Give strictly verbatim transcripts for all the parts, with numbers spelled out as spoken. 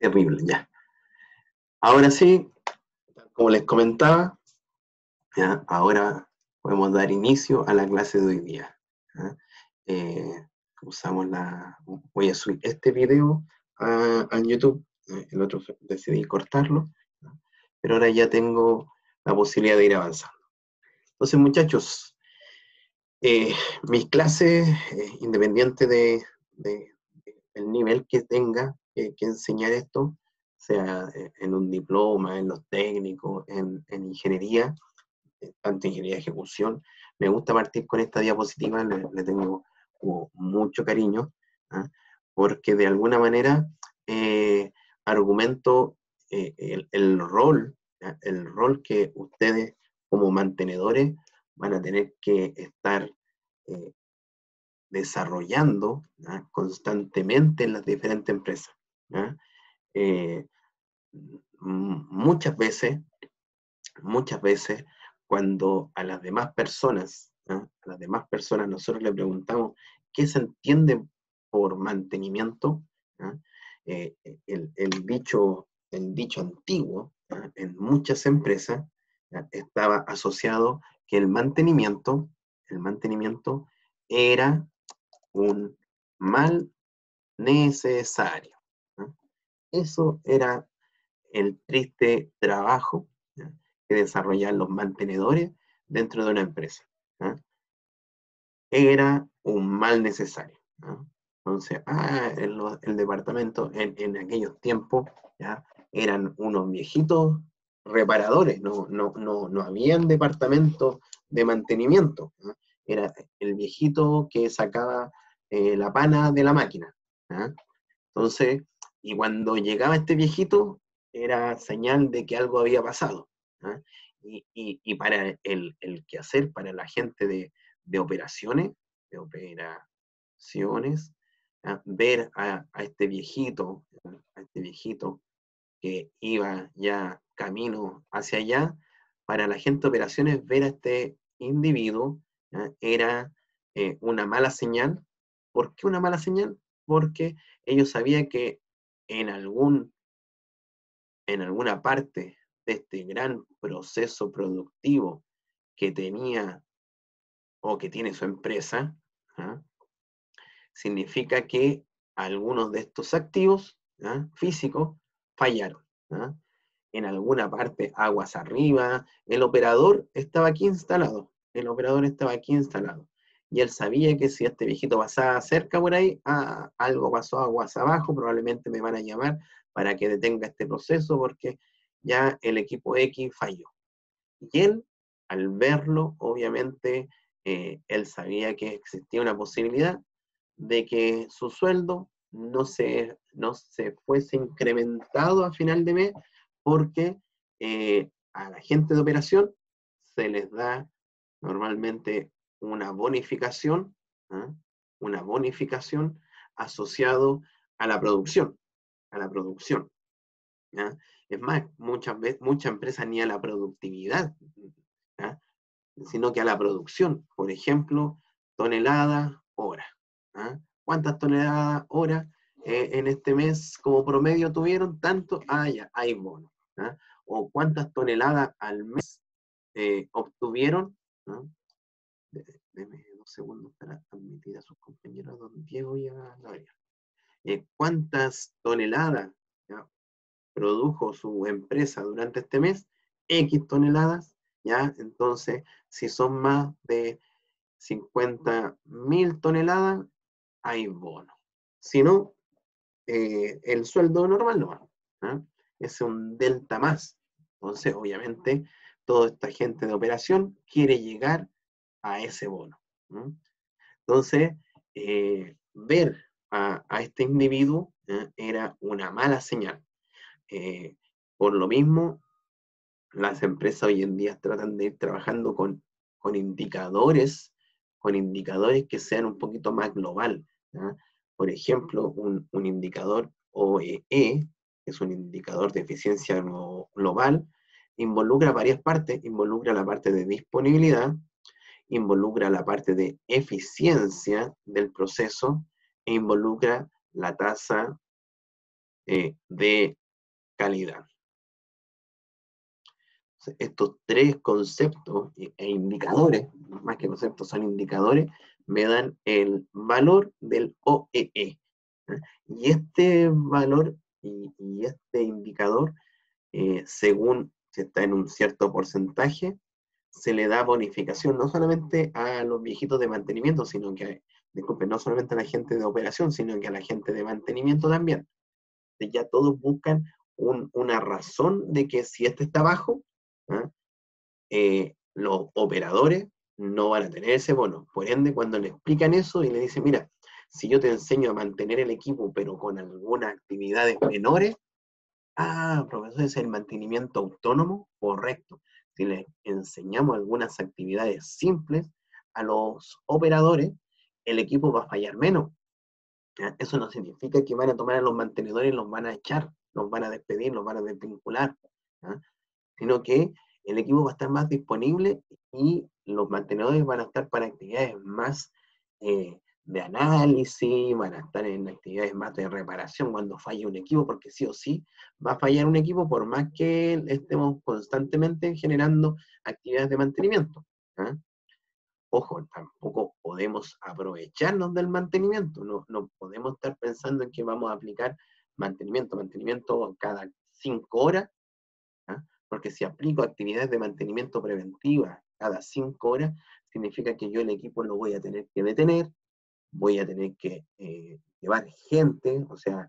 Terrible, ya. Ahora sí, como les comentaba, ya, ahora podemos dar inicio a la clase de hoy día. ¿Ya? Eh, usamos la, voy a subir este video a, a YouTube, ¿eh? El otro decidí cortarlo, ¿no? Pero ahora ya tengo la posibilidad de ir avanzando. Entonces, muchachos, eh, mis clases, eh, independiente de, de, de, del nivel que tenga eh, que enseñar esto, sea eh, en un diploma, en los técnicos, en, en ingeniería, eh, tanto ingeniería de ejecución, me gusta partir con esta diapositiva, le, le tengo uh, mucho cariño, ¿eh? Porque de alguna manera eh, argumento eh, el, el rol, ¿eh? El rol que ustedes como mantenedores van a tener que estar eh, desarrollando, ¿no?, constantemente en las diferentes empresas, ¿no? Eh, muchas veces, muchas veces, cuando a las demás personas, ¿no?, a las demás personas nosotros le preguntamos qué se entiende por mantenimiento, ¿no?, eh, el, el, dicho, el dicho antiguo, ¿no?, en muchas empresas, ¿no?, estaba asociado que el mantenimiento, el mantenimiento era un mal necesario, ¿no? Eso era el triste trabajo, ¿no?, que desarrollan los mantenedores dentro de una empresa, ¿no? Era un mal necesario, ¿no? Entonces, ah, el, el departamento en, en aquellos tiempos, ¿ya?, eran unos viejitos reparadores, no, no, no, no habían departamento de mantenimiento, ¿no? Era el viejito que sacaba eh, la pana de la máquina, ¿no? Entonces, y cuando llegaba este viejito, era señal de que algo había pasado, ¿no? Y, y, y para el, el quehacer, para la gente de, de operaciones, de operaciones, ¿no?, ver a, a este viejito, ¿no?, a este viejito que iba ya camino hacia allá, para la gente de operaciones ver a este individuo, ¿no?, era eh, una mala señal. ¿Por qué una mala señal? Porque ellos sabían que en, algún, en alguna parte de este gran proceso productivo que tenía o que tiene su empresa, ¿ah?, significa que algunos de estos activos, ¿ah?, físicos fallaron, ¿ah? En alguna parte aguas arriba, el operador estaba aquí instalado, el operador estaba aquí instalado, y él sabía que si este viejito pasaba cerca por ahí, ah, algo pasó aguas abajo, probablemente me van a llamar para que detenga este proceso porque ya el equipo X falló. Y él, al verlo, obviamente, eh, él sabía que existía una posibilidad de que su sueldo no se, no se fuese incrementado a final de mes porque eh, a la gente de operación se les da normalmente una bonificación, ¿eh?, una bonificación asociado a la producción, a la producción, ¿ya? Es más, muchas veces, muchas empresas ni a la productividad, ¿ya?, sino que a la producción. Por ejemplo, toneladas hora, ¿ah? ¿Cuántas toneladas hora eh, en este mes como promedio tuvieron? Tanto, ah, ya, hay bono, ¿ah? O cuántas toneladas al mes eh, obtuvieron, ¿no? Deme dos segundos para admitir a sus compañeros, don Diego y a Gabriel. Eh, ¿Cuántas toneladas, ¿ya?, produjo su empresa durante este mes? X toneladas, ¿ya? Entonces, si son más de cincuenta mil toneladas, hay bono. Si no, eh, el sueldo normal no va, ¿no? Es un delta más. Entonces, obviamente, toda esta gente de operación quiere llegar a ese bono, ¿no? Entonces, eh, ver a, a, este individuo, ¿eh?, era una mala señal. Eh, por lo mismo, las empresas hoy en día tratan de ir trabajando con, con indicadores, con indicadores que sean un poquito más global, ¿no? Por ejemplo, un, un indicador O E E, que es un indicador de eficiencia global, involucra varias partes, involucra la parte de disponibilidad, involucra la parte de eficiencia del proceso e involucra la tasa eh, de calidad. Estos tres conceptos e indicadores, más que conceptos, son indicadores, me dan el valor del O E E. Y este valor y, y este indicador, eh, según si está en un cierto porcentaje, se le da bonificación no solamente a los viejitos de mantenimiento, sino que, disculpen, no solamente a la gente de operación, sino que a la gente de mantenimiento también. Ya todos buscan un, una razón de que si este está bajo, ¿eh? Eh, los operadores no van a tener ese bono. Por ende, cuando le explican eso y le dicen, mira, si yo te enseño a mantener el equipo, pero con algunas actividades menores, ah, profesor, es el mantenimiento autónomo, correcto. Si les enseñamos algunas actividades simples a los operadores, el equipo va a fallar menos. ¿Ya? Eso no significa que van a tomar a los mantenedores y los van a echar, los van a despedir, los van a desvincular, ¿ya? Sino que el equipo va a estar más disponible y los mantenedores van a estar para actividades más eh, de análisis, van a estar en actividades más de reparación cuando falle un equipo, porque sí o sí va a fallar un equipo por más que estemos constantemente generando actividades de mantenimiento. ¿Eh? Ojo, tampoco podemos aprovecharnos del mantenimiento, no, no podemos estar pensando en que vamos a aplicar mantenimiento, mantenimiento cada cinco horas, ¿ah? Porque si aplico actividades de mantenimiento preventiva cada cinco horas, significa que yo el equipo lo voy a tener que detener, voy a tener que eh, llevar gente, o sea,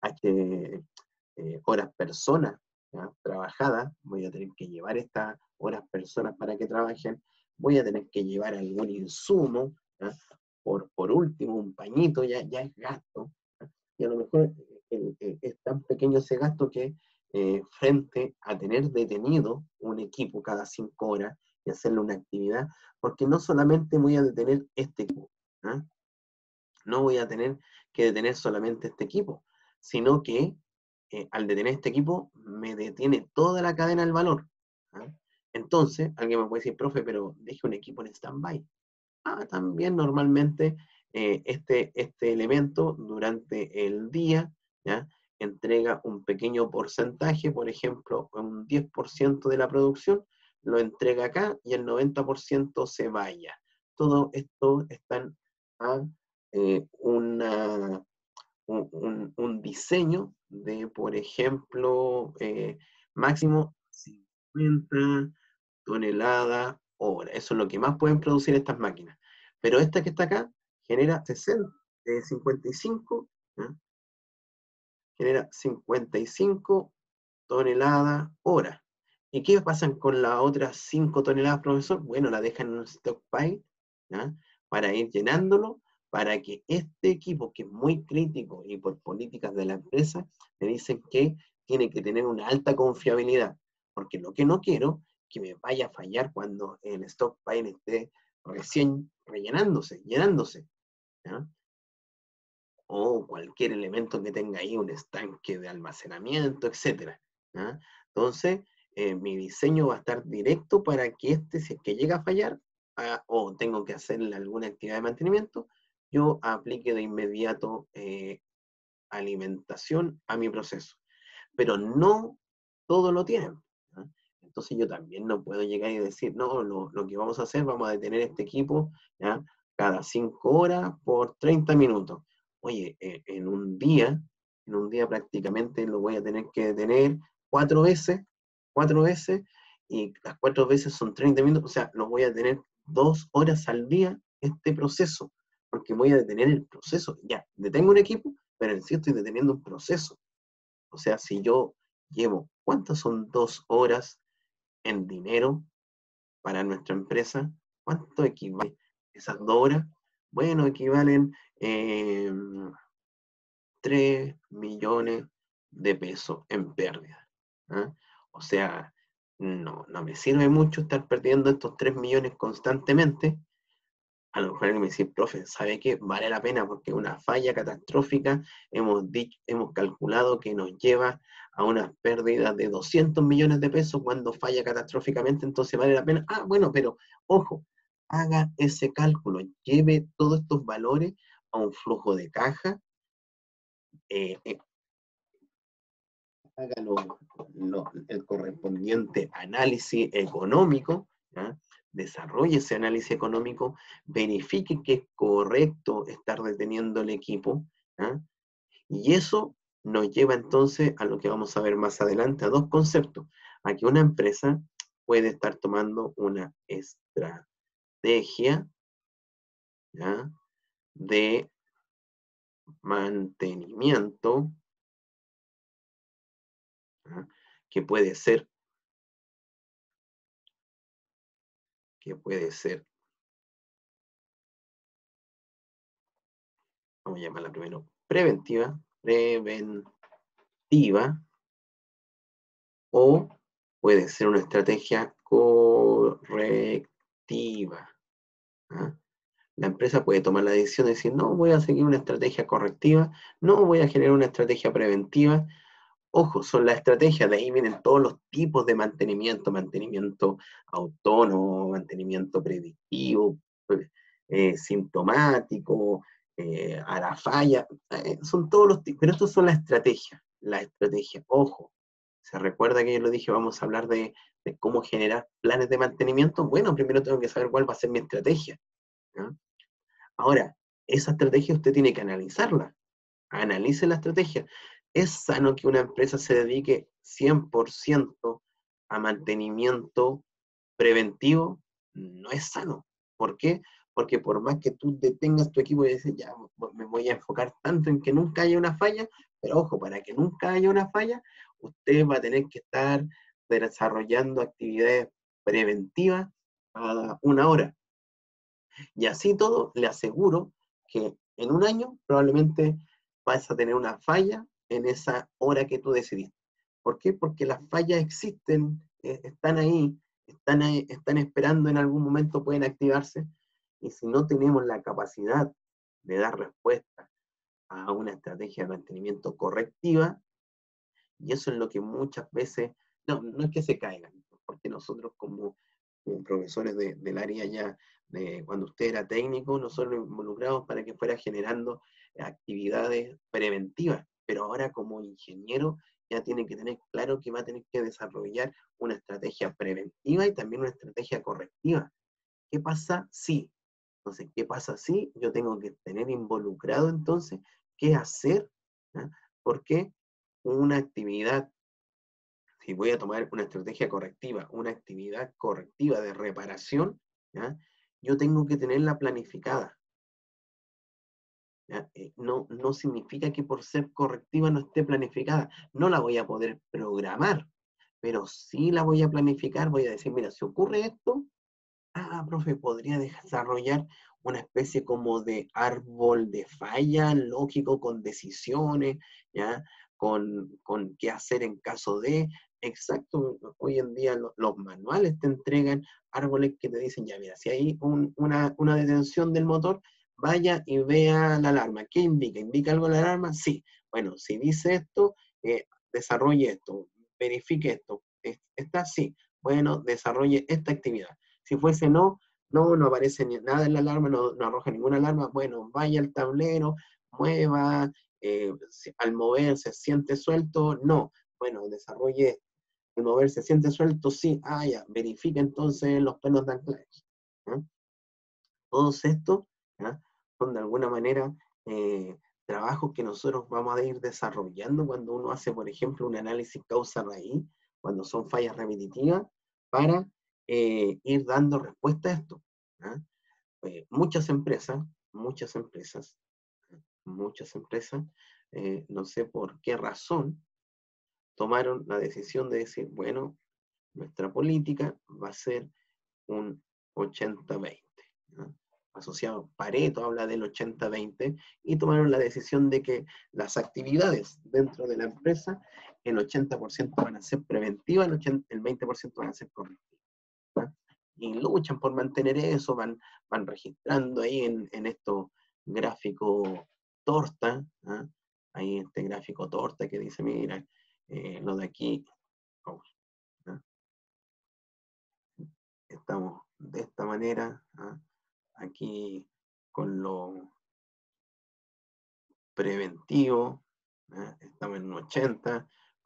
H, eh, horas personas, ¿ya? Trabajadas, voy a tener que llevar estas horas personas para que trabajen, voy a tener que llevar algún insumo, ¿ya? Por, por último, un pañito, ya, ya es gasto, ¿ya? Y a lo mejor el, el, es tan pequeño ese gasto que eh, frente a tener detenido un equipo cada cinco horas y hacerle una actividad, porque no solamente voy a detener este equipo, ¿eh? No voy a tener que detener solamente este equipo, sino que eh, al detener este equipo me detiene toda la cadena del valor. ¿Ah? Entonces, alguien me puede decir, profe, pero deje un equipo en stand-by. Ah, también normalmente eh, este, este elemento durante el día, ¿ya? Entrega un pequeño porcentaje, por ejemplo, un diez por ciento de la producción, lo entrega acá y el noventa por ciento se vaya. Todo esto están a eh, una, un, un, un, diseño de, por ejemplo, eh, máximo cincuenta toneladas hora. Eso es lo que más pueden producir estas máquinas. Pero esta que está acá genera sesenta, eh, cincuenta y cinco, ¿eh? Genera cincuenta y cinco toneladas hora. ¿Y qué pasan con las otras cinco toneladas, profesor? Bueno, la dejan en un stockpile, ¿ya? Para ir llenándolo, para que este equipo, que es muy crítico y por políticas de la empresa, me dicen que tiene que tener una alta confiabilidad, porque lo que no quiero que me vaya a fallar cuando el stockpile esté recién rellenándose, llenándose, ¿ya? O cualquier elemento que tenga ahí un estanque de almacenamiento, etcétera, ¿ya? Entonces, eh, mi diseño va a estar directo para que este, si es que llega a fallar, a, o tengo que hacerle alguna actividad de mantenimiento, yo aplique de inmediato eh, alimentación a mi proceso. Pero no todo lo tienen, ¿ya? Entonces yo también no puedo llegar y decir, no, lo, lo que vamos a hacer, vamos a detener este equipo, ¿ya? Cada cinco horas por treinta minutos. Oye, eh, en un día, en un día prácticamente lo voy a tener que detener cuatro veces, cuatro veces, y las cuatro veces son treinta minutos, o sea, lo voy a tener dos horas al día este proceso, porque voy a detener el proceso. Ya, detengo un equipo, pero en sí estoy deteniendo un proceso. O sea, si yo llevo, ¿cuántas son dos horas en dinero para nuestra empresa? ¿Cuánto equivale esas dos horas? Bueno, equivalen eh, tres millones de pesos en pérdida, ¿eh? O sea, no, no me sirve mucho estar perdiendo estos tres millones constantemente. A lo mejor alguien me dice, profe, ¿sabe qué? Vale la pena porque una falla catastrófica hemos, dicho, hemos calculado que nos lleva a unas pérdidas de doscientos millones de pesos cuando falla catastróficamente, entonces vale la pena. Ah, bueno, pero ojo, haga ese cálculo, lleve todos estos valores a un flujo de caja, eh, eh, haga lo, lo, el correspondiente análisis económico, ¿ya? Desarrolle ese análisis económico, verifique que es correcto estar deteniendo el equipo, ¿ya? Y eso nos lleva entonces a lo que vamos a ver más adelante, a dos conceptos. A que una empresa puede estar tomando una estrategia, ¿ya? De mantenimiento, ¿ya? que puede ser, que puede ser, vamos a llamarla primero, preventiva, preventiva, o puede ser una estrategia correctiva, ¿ah? La empresa puede tomar la decisión de decir, no, voy a seguir una estrategia correctiva, no voy a generar una estrategia preventiva. Ojo, son las estrategias, de ahí vienen todos los tipos de mantenimiento, mantenimiento autónomo, mantenimiento predictivo, eh, sintomático, eh, a la falla, eh, son todos los tipos, pero estos son las estrategias, las estrategias, ojo, se recuerda que yo lo dije, vamos a hablar de, de cómo generar planes de mantenimiento. Bueno, primero tengo que saber cuál va a ser mi estrategia, ¿no? Ahora, esa estrategia usted tiene que analizarla. Analice la estrategia. ¿Es sano que una empresa se dedique cien por ciento a mantenimiento preventivo? No es sano. ¿Por qué? Porque por más que tú detengas tu equipo y dices, ya, me voy a enfocar tanto en que nunca haya una falla, pero ojo, para que nunca haya una falla, usted va a tener que estar desarrollando actividades preventivas cada una hora. Y así todo, le aseguro que en un año probablemente vas a tener una falla en esa hora que tú decidiste. ¿Por qué? Porque las fallas existen, eh, están ahí, están ahí, están esperando en algún momento, pueden activarse, y si no tenemos la capacidad de dar respuesta a una estrategia de mantenimiento correctiva, y eso es lo que muchas veces, no, no es que se caigan, porque nosotros como, como profesores de, del área ya, de cuando usted era técnico, nosotros nos involucramos para que fuera generando actividades preventivas, pero ahora como ingeniero ya tiene que tener claro que va a tener que desarrollar una estrategia preventiva y también una estrategia correctiva. ¿Qué pasa si? Entonces, ¿qué pasa si? Yo tengo que tener involucrado entonces qué hacer, ¿ya? Porque una actividad, si voy a tomar una estrategia correctiva, una actividad correctiva de reparación, ¿ya? Yo tengo que tenerla planificada. ¿Ya? Eh, no, no significa que por ser correctiva no esté planificada. No la voy a poder programar, pero sí la voy a planificar. Voy a decir, mira, si ocurre esto, ah, profe, podría desarrollar una especie como de árbol de falla lógico con decisiones, ¿ya? Con, con qué hacer en caso de. Exacto, hoy en día lo, los manuales te entregan árboles que te dicen, ya mira, si hay un, una, una detención del motor, vaya y vea la alarma. ¿Qué indica? ¿Indica algo la alarma? Sí. Bueno, si dice esto, eh, desarrolle esto, verifique esto. ¿Está? Sí. Bueno, desarrolle esta actividad. Si fuese no, no, no aparece ni, nada en la alarma, no, no arroja ninguna alarma, bueno, vaya al tablero, mueva, eh, si, al mover se siente suelto, no, bueno, desarrolle, al mover se siente suelto, sí, ah, ya, verifica entonces los pelos de anclaje. ¿Eh? Todos estos, ¿ya? Son de alguna manera eh, trabajos que nosotros vamos a ir desarrollando cuando uno hace, por ejemplo, un análisis causa-raíz, cuando son fallas repetitivas, para eh, ir dando respuesta a esto. ¿Ya? Eh, muchas empresas, muchas empresas, muchas empresas, eh, no sé por qué razón, tomaron la decisión de decir, bueno, nuestra política va a ser un ochenta veinte. ¿No? Asociado Pareto habla del ochenta veinte y tomaron la decisión de que las actividades dentro de la empresa, el ochenta por ciento van a ser preventivas, el, ochenta, el veinte por ciento van a ser correctivas. ¿No? Y luchan por mantener eso, van, van registrando ahí en, en estos gráficos torta, ¿no? Ahí este gráfico torta que dice, mira, eh, lo de aquí, oh, ¿no? Estamos de esta manera, ¿ah? Aquí con lo preventivo, ¿ah? Estamos en un ochenta,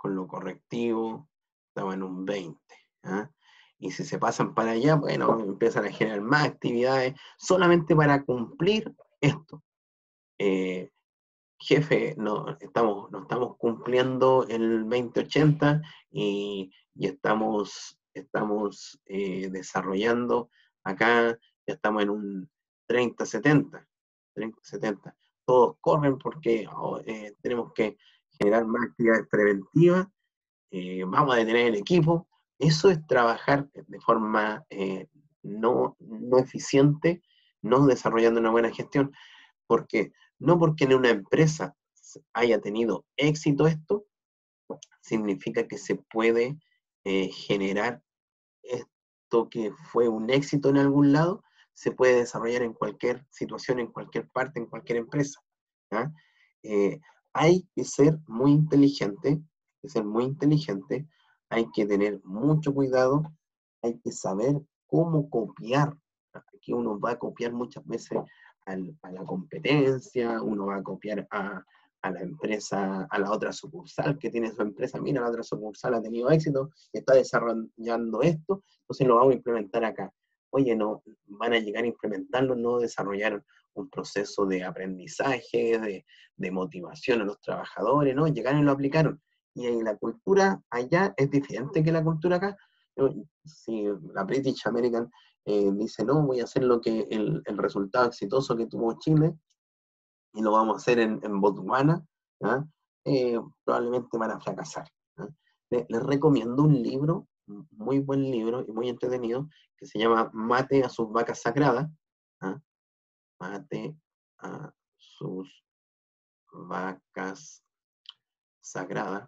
con lo correctivo, estamos en un veinte. ¿Ah? Y si se pasan para allá, bueno, empiezan a generar más actividades solamente para cumplir esto. Eh, jefe, no estamos, no estamos cumpliendo el veinte ochenta y, y estamos, estamos eh, desarrollando acá, ya estamos en un treinta setenta, treinta setenta. Todos corren porque oh, eh, tenemos que generar más actividades preventivas, eh, vamos a detener el equipo. Eso es trabajar de forma eh, no, no eficiente, no desarrollando una buena gestión, porque no porque en una empresa haya tenido éxito esto, significa que se puede eh, generar esto que fue un éxito en algún lado, se puede desarrollar en cualquier situación, en cualquier parte, en cualquier empresa. ¿Ya? Eh, hay que ser muy inteligente, hay que ser muy inteligente, hay que tener mucho cuidado, hay que saber cómo copiar. Aquí uno va a copiar muchas veces al, a la competencia, uno va a copiar a, a la empresa, a la otra sucursal que tiene su empresa. Mira, la otra sucursal ha tenido éxito, está desarrollando esto, entonces lo vamos a implementar acá. Oye, no, van a llegar a implementarlo, no desarrollaron un proceso de aprendizaje, de, de motivación a los trabajadores, ¿no? Llegaron y lo aplicaron. Y la cultura allá es diferente que la cultura acá. Si la British American eh, dice, no, voy a hacer lo que el, el resultado exitoso que tuvo Chile, y lo vamos a hacer en, en Botswana, ¿ya? Eh, probablemente van a fracasar. ¿Ya? Les, les recomiendo un libro, un muy buen libro y muy entretenido, que se llama Mate a sus vacas sagradas. ¿Ya? Mate a sus vacas sagradas,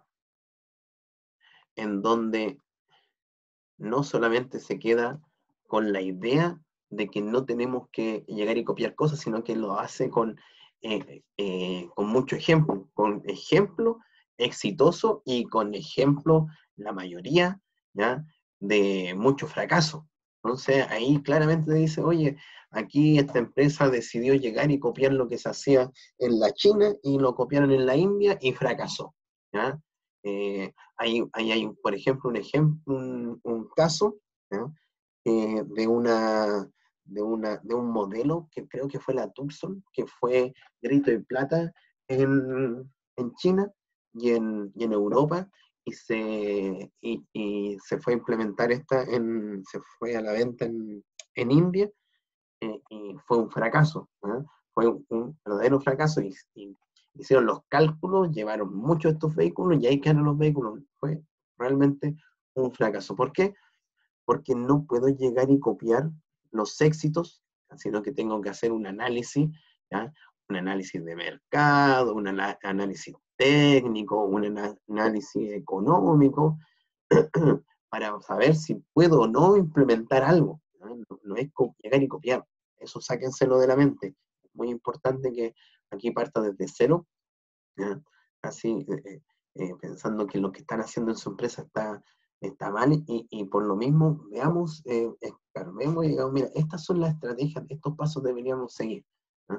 en donde no solamente se queda con la idea de que no tenemos que llegar y copiar cosas, sino que lo hace con, eh, eh, con mucho ejemplo, con ejemplo exitoso y con ejemplo, la mayoría, ¿ya? De mucho fracaso. Entonces ahí claramente dice, oye, aquí esta empresa decidió llegar y copiar lo que se hacía en la China y lo copiaron en la India y fracasó. ¿Ya? Eh, ahí, ahí hay, por ejemplo, un, ejemplo, un, un caso, ¿no? eh, de, una, de, una, de un modelo que creo que fue la Tucson, que fue grito y plata en, en China y en, y en Europa, y se, y, y se fue a implementar esta, en, se fue a la venta en, en India, eh, y fue un fracaso, ¿eh? Fue un, un, verdadero fracaso, y, y hicieron los cálculos, llevaron muchos de estos vehículos y ahí quedaron los vehículos. Fue realmente un fracaso. ¿Por qué? Porque no puedo llegar y copiar los éxitos, sino que tengo que hacer un análisis, ¿ya? Un análisis de mercado, un análisis técnico, un análisis económico, para saber si puedo o no implementar algo. No, no, no es llegar y copiar, eso sáquenselo de la mente. Es muy importante que aquí parta desde cero, ¿ya? Así, eh, eh, pensando que lo que están haciendo en su empresa está, está mal, y, y por lo mismo, veamos, eh, escarbemos y digamos, mira, estas son las estrategias, estos pasos deberíamos seguir. ¿Ah?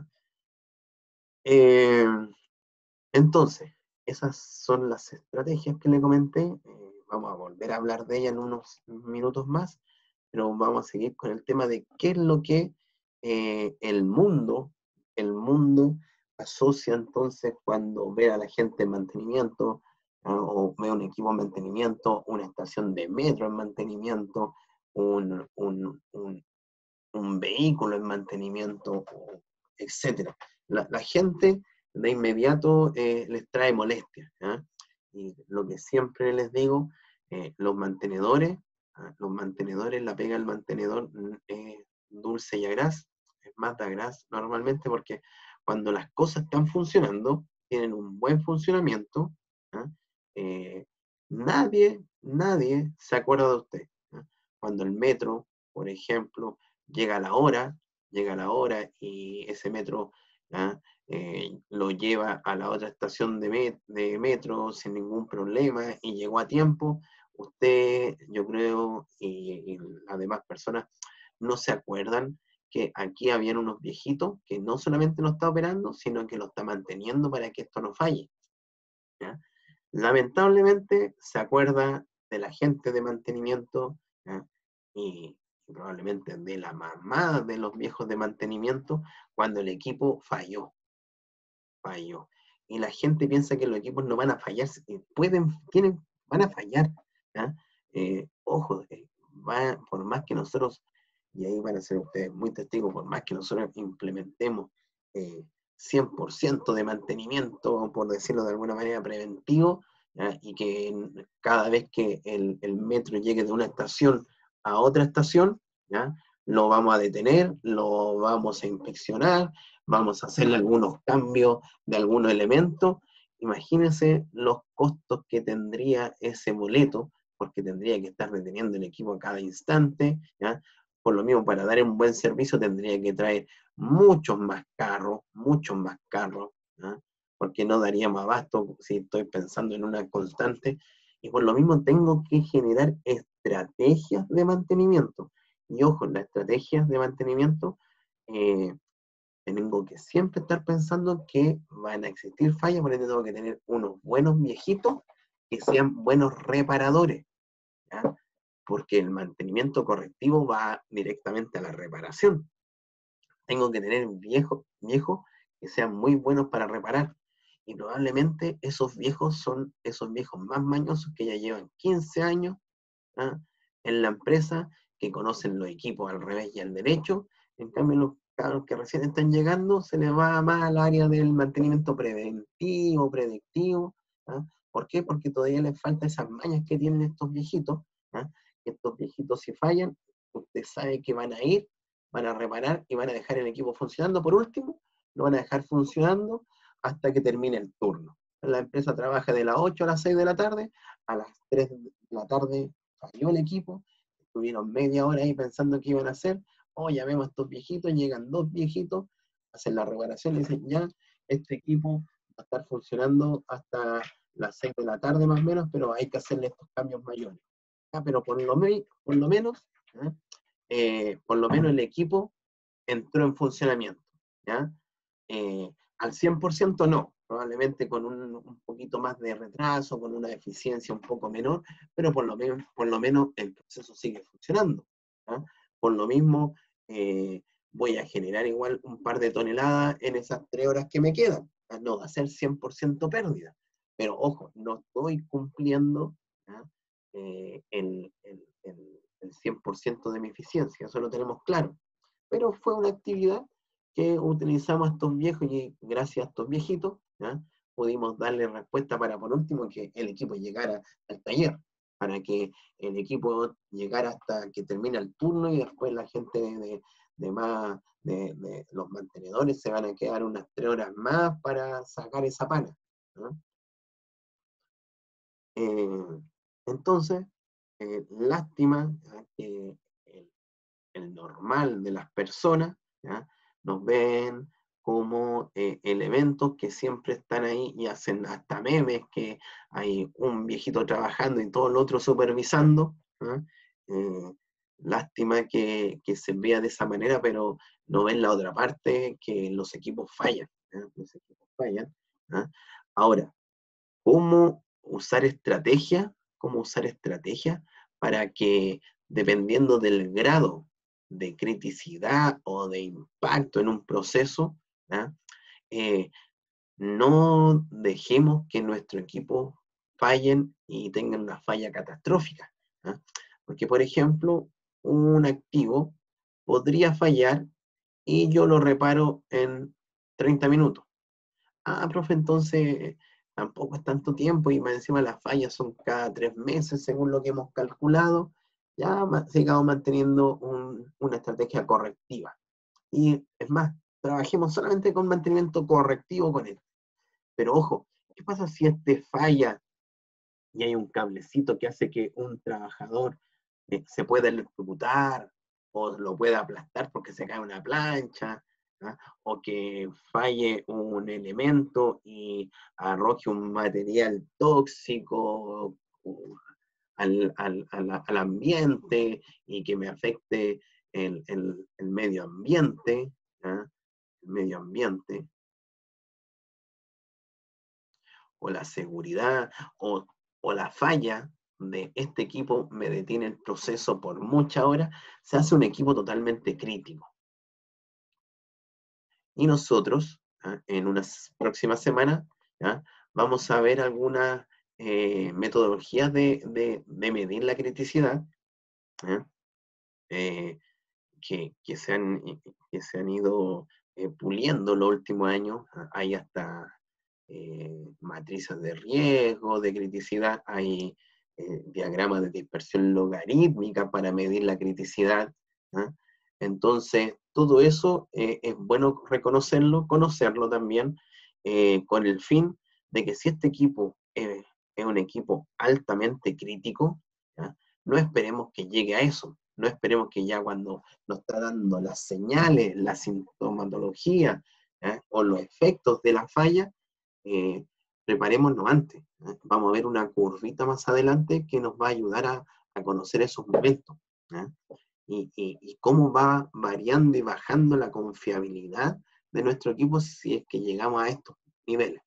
Eh, entonces, esas son las estrategias que le comenté. Eh, vamos a volver a hablar de ellas en unos minutos más, pero vamos a seguir con el tema de qué es lo que eh, el mundo, el mundo asocia entonces cuando ve a la gente en mantenimiento, ¿no? O ve un equipo en mantenimiento, una estación de metro en mantenimiento, un, un, un, un vehículo en mantenimiento, etcétera. La, la gente de inmediato eh, les trae molestia, ¿eh? Y lo que siempre les digo, eh, los mantenedores, ¿eh? los mantenedores, la pega del mantenedor es eh, dulce y agraz, es más de agraz normalmente, porque cuando las cosas están funcionando, tienen un buen funcionamiento, ¿eh? Eh, nadie, nadie se acuerda de usted. ¿Eh? Cuando el metro, por ejemplo, llega a la hora, llega a la hora y ese metro, ¿ah? eh, lo lleva a la otra estación de, met de metro sin ningún problema y llegó a tiempo, usted, yo creo, y, y las demás personas no se acuerdan que aquí habían unos viejitos que no solamente lo está operando, sino que lo está manteniendo para que esto no falle. ¿Ya? lamentablemente se acuerda de la gente de mantenimiento, ¿ya? Y, y probablemente de la mamá de los viejos de mantenimiento cuando el equipo falló, falló. Y la gente piensa que los equipos no van a fallar, pueden, tienen, van a fallar. ¿Ya? Eh, ojo, eh, va, por más que nosotros, y ahí van a ser ustedes muy testigos, por más que nosotros implementemos eh, cien por ciento de mantenimiento, por decirlo de alguna manera, preventivo, ¿ya? Y que cada vez que el, el metro llegue de una estación a otra estación, ¿ya? Lo vamos a detener, lo vamos a inspeccionar, vamos a hacerle algunos cambios de algunos elementos. Imagínense los costos que tendría ese boleto, porque tendría que estar deteniendo el equipo a cada instante, ¿ya? Por lo mismo, para dar un buen servicio tendría que traer muchos más carros, muchos más carros, ¿ya? Porque no daríamos abasto si estoy pensando en una constante, y por lo mismo tengo que generar estrategias de mantenimiento. Y ojo, las estrategias de mantenimiento, eh, tengo que siempre estar pensando que van a existir fallas, por eso tengo que tener unos buenos viejitos que sean buenos reparadores, ¿ya? Porque el mantenimiento correctivo va directamente a la reparación. Tengo que tener viejos viejos que sean muy buenos para reparar. Y probablemente esos viejos son esos viejos más mañosos que ya llevan quince años, ¿ah? En la empresa, que conocen los equipos al revés y al derecho. En cambio, los cabros que recién están llegando se les va más al área del mantenimiento preventivo, predictivo. ¿Ah? ¿Por qué? Porque todavía les falta esas mañas que tienen estos viejitos. ¿Ah? Estos viejitos, si fallan, usted sabe que van a ir, van a reparar y van a dejar el equipo funcionando. Por último, lo van a dejar funcionando hasta que termine el turno. La empresa trabaja de las ocho a las seis de la tarde, a las tres de la tarde falló el equipo, estuvieron media hora ahí pensando qué iban a hacer, o oh, llamemos a estos viejitos, llegan dos viejitos, hacen la reparación y dicen, ya, este equipo va a estar funcionando hasta las seis de la tarde más o menos, pero hay que hacerle estos cambios mayores. ¿Ya? Pero por lo, me por lo menos, ¿eh? Eh, por lo menos el equipo entró en funcionamiento, ¿ya? Eh, al cien por ciento no, probablemente con un, un, poquito más de retraso, con una eficiencia un poco menor, pero por lo menos, por lo menos el proceso sigue funcionando, ¿ya? Por lo mismo, eh, voy a generar igual un par de toneladas en esas tres horas que me quedan, ¿ya? No va a ser cien por ciento pérdida, pero ojo, no estoy cumpliendo, ¿ya? Eh, el, el, el, el cien por ciento de mi eficiencia, eso lo tenemos claro, pero fue una actividad que utilizamos a estos viejos y gracias a estos viejitos, ¿ya? Pudimos darle respuesta para, por último, que el equipo llegara al taller, para que el equipo llegara hasta que termine el turno y después la gente de, de más, de, de los mantenedores se van a quedar unas tres horas más para sacar esa pana, ¿no? Eh, entonces, eh, lástima, ¿ya? Que el, el normal de las personas, ¿ya? Nos ven como eh, elementos que siempre están ahí y hacen hasta memes, que hay un viejito trabajando y todo el otro supervisando. ¿Ah? Eh, lástima que, que, se vea de esa manera, pero no ven la otra parte, que los equipos fallan. ¿Ah? Los equipos fallan. ¿Ah? Ahora, ¿cómo usar estrategia? ¿Cómo usar estrategia para que, dependiendo del grado de criticidad o de impacto en un proceso, ¿ya? Eh, no dejemos que nuestro equipo fallen y tengan una falla catastrófica, ¿ya? Porque, por ejemplo, un activo podría fallar y yo lo reparo en treinta minutos. Ah, profe, entonces tampoco es tanto tiempo y más encima las fallas son cada tres meses según lo que hemos calculado. Ya sigamos manteniendo un, una estrategia correctiva. Y es más, trabajemos solamente con mantenimiento correctivo con él. Pero ojo, ¿qué pasa si este falla y hay un cablecito que hace que un trabajador eh, se pueda electrocutar o lo pueda aplastar porque se cae una plancha? ¿Ah? O que falle un elemento y arroje un material tóxico al, al, al, al ambiente y que me afecte el, el, el medio ambiente, ¿ah? El medio ambiente. o la seguridad o, o la falla de este equipo me detiene el proceso por muchas horas, se hace un equipo totalmente crítico. Y nosotros, ¿ah? En unas próximas semanas, ¿ah? Vamos a ver algunas eh, metodologías de, de, de, medir la criticidad, ¿ah? eh, que, que, se han, que se han ido eh, puliendo los últimos años. Hay hasta eh, matrices de riesgo, de criticidad, hay eh, diagramas de dispersión logarítmica para medir la criticidad. ¿Ah? Entonces, todo eso eh, es bueno reconocerlo, conocerlo también, eh, con el fin de que si este equipo eh, es un equipo altamente crítico, ¿ya? No esperemos que llegue a eso, no esperemos que ya cuando nos está dando las señales, la sintomatología, ¿eh? O los efectos de la falla, eh, preparémonos antes. ¿eh? Vamos a ver una curvita más adelante que nos va a ayudar a, a conocer esos momentos. ¿eh? Y, y, y cómo va variando y bajando la confiabilidad de nuestro equipo si es que llegamos a estos niveles.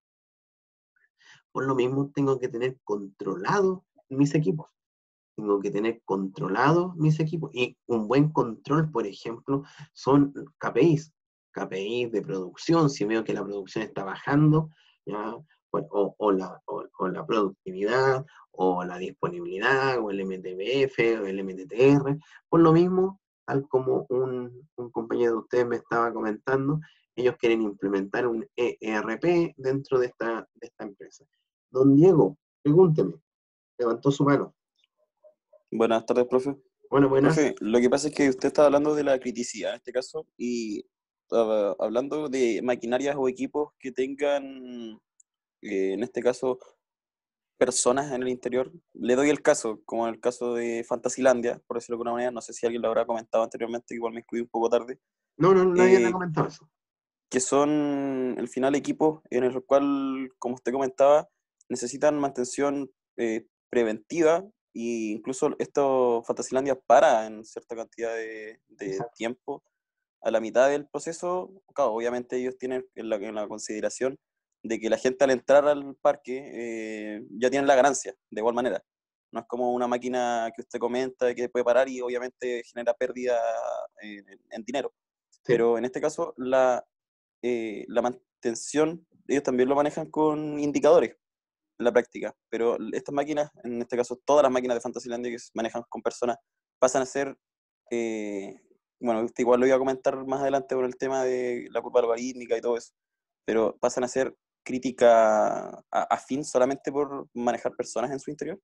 Por lo mismo, tengo que tener controlado mis equipos. Tengo que tener controlados mis equipos. Y un buen control, por ejemplo, son K P Is. K P Is de producción, si veo que la producción está bajando, ¿ya? O, o, la, o, o la productividad, o la disponibilidad, o el M T B F, o el M T T R. Por lo mismo, tal como un, un compañero de ustedes me estaba comentando, ellos quieren implementar un E R P dentro de esta, de esta empresa. Don Diego, pregúnteme, levantó su mano. Buenas tardes, profe. Bueno, buenas. Profe, lo que pasa es que usted está hablando de la criticidad en este caso y uh, hablando de maquinarias o equipos que tengan, eh, en este caso, personas en el interior. Le doy el caso, como en el caso de Fantasilandia, por decirlo de alguna manera, no sé si alguien lo habrá comentado anteriormente, igual me excluí un poco tarde, No, no, nadie me ha eh, comentado eso. que son, al final, equipos en el cual, como usted comentaba, necesitan mantención eh, preventiva, e incluso esto Fantasilandia para en cierta cantidad de, de Exacto. tiempo. A la mitad del proceso, claro, obviamente ellos tienen en la, en la consideración de que la gente al entrar al parque eh, ya tiene la ganancia, de igual manera. No es como una máquina que usted comenta que puede parar y obviamente genera pérdida en, en dinero. Sí. Pero en este caso, la, eh, la mantención, ellos también lo manejan con indicadores en la práctica, pero estas máquinas, en este caso todas las máquinas de Fantasylandia que se manejan con personas, pasan a ser, eh, bueno, usted igual lo iba a comentar más adelante por el tema de la curva logarítmica y todo eso, pero pasan a ser crítica a, a fin solamente por manejar personas en su interior.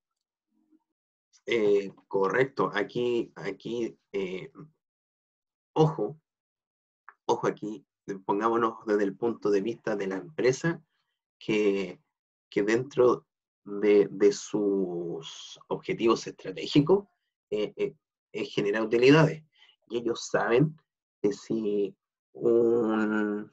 Eh, correcto. Aquí, aquí, eh, ojo, ojo aquí, pongámonos desde el punto de vista de la empresa, que, que dentro de, de sus objetivos estratégicos eh, eh, es generar utilidades. Y ellos saben que si un,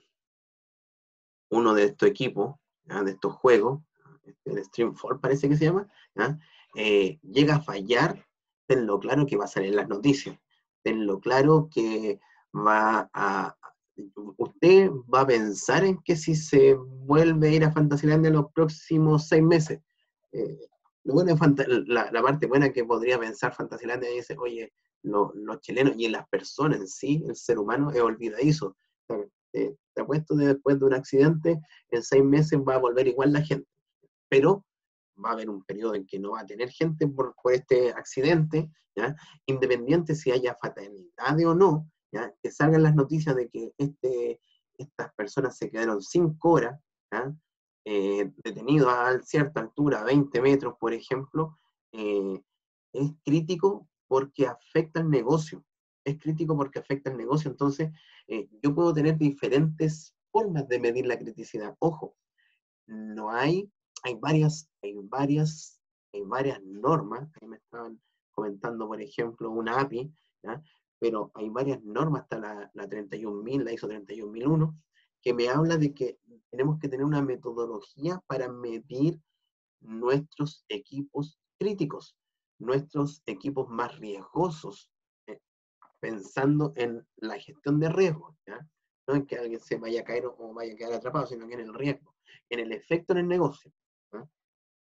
uno de estos equipos, ¿ya? De estos juegos, el Streamfall parece que se llama, ¿ya? Eh, llega a fallar, tenlo claro que va a salir en las noticias, tenlo claro que va a, usted va a pensar en que si se vuelve a ir a Fantasyland en los próximos seis meses, eh, lo bueno es la, la, parte buena que podría pensar Fantasyland es decir, oye, lo, los chilenos y las personas en sí, el ser humano es olvidadizo. Eh, te apuesto que después de un accidente, en seis meses va a volver igual la gente. Pero va a haber un periodo en que no va a tener gente por, por este accidente, ¿ya? Independiente si haya fatalidades o no, ¿ya? Que salgan las noticias de que este, estas personas se quedaron cinco horas, ¿ya? Eh, detenidos a cierta altura, veinte metros, por ejemplo, eh, es crítico porque afecta el negocio. Es crítico porque afecta el negocio. Entonces, eh, yo puedo tener diferentes formas de medir la criticidad. Ojo, no hay, hay varias, hay varias, hay varias normas. Ahí me estaban comentando, por ejemplo, una A P I, ¿ya? Pero hay varias normas, hasta la, la treinta y un mil, la ISO treinta y un mil uno, que me habla de que tenemos que tener una metodología para medir nuestros equipos críticos, nuestros equipos más riesgosos, eh, pensando en la gestión de riesgos, ¿ya? No en que alguien se vaya a caer o vaya a quedar atrapado, sino que en el riesgo, en el efecto en el negocio.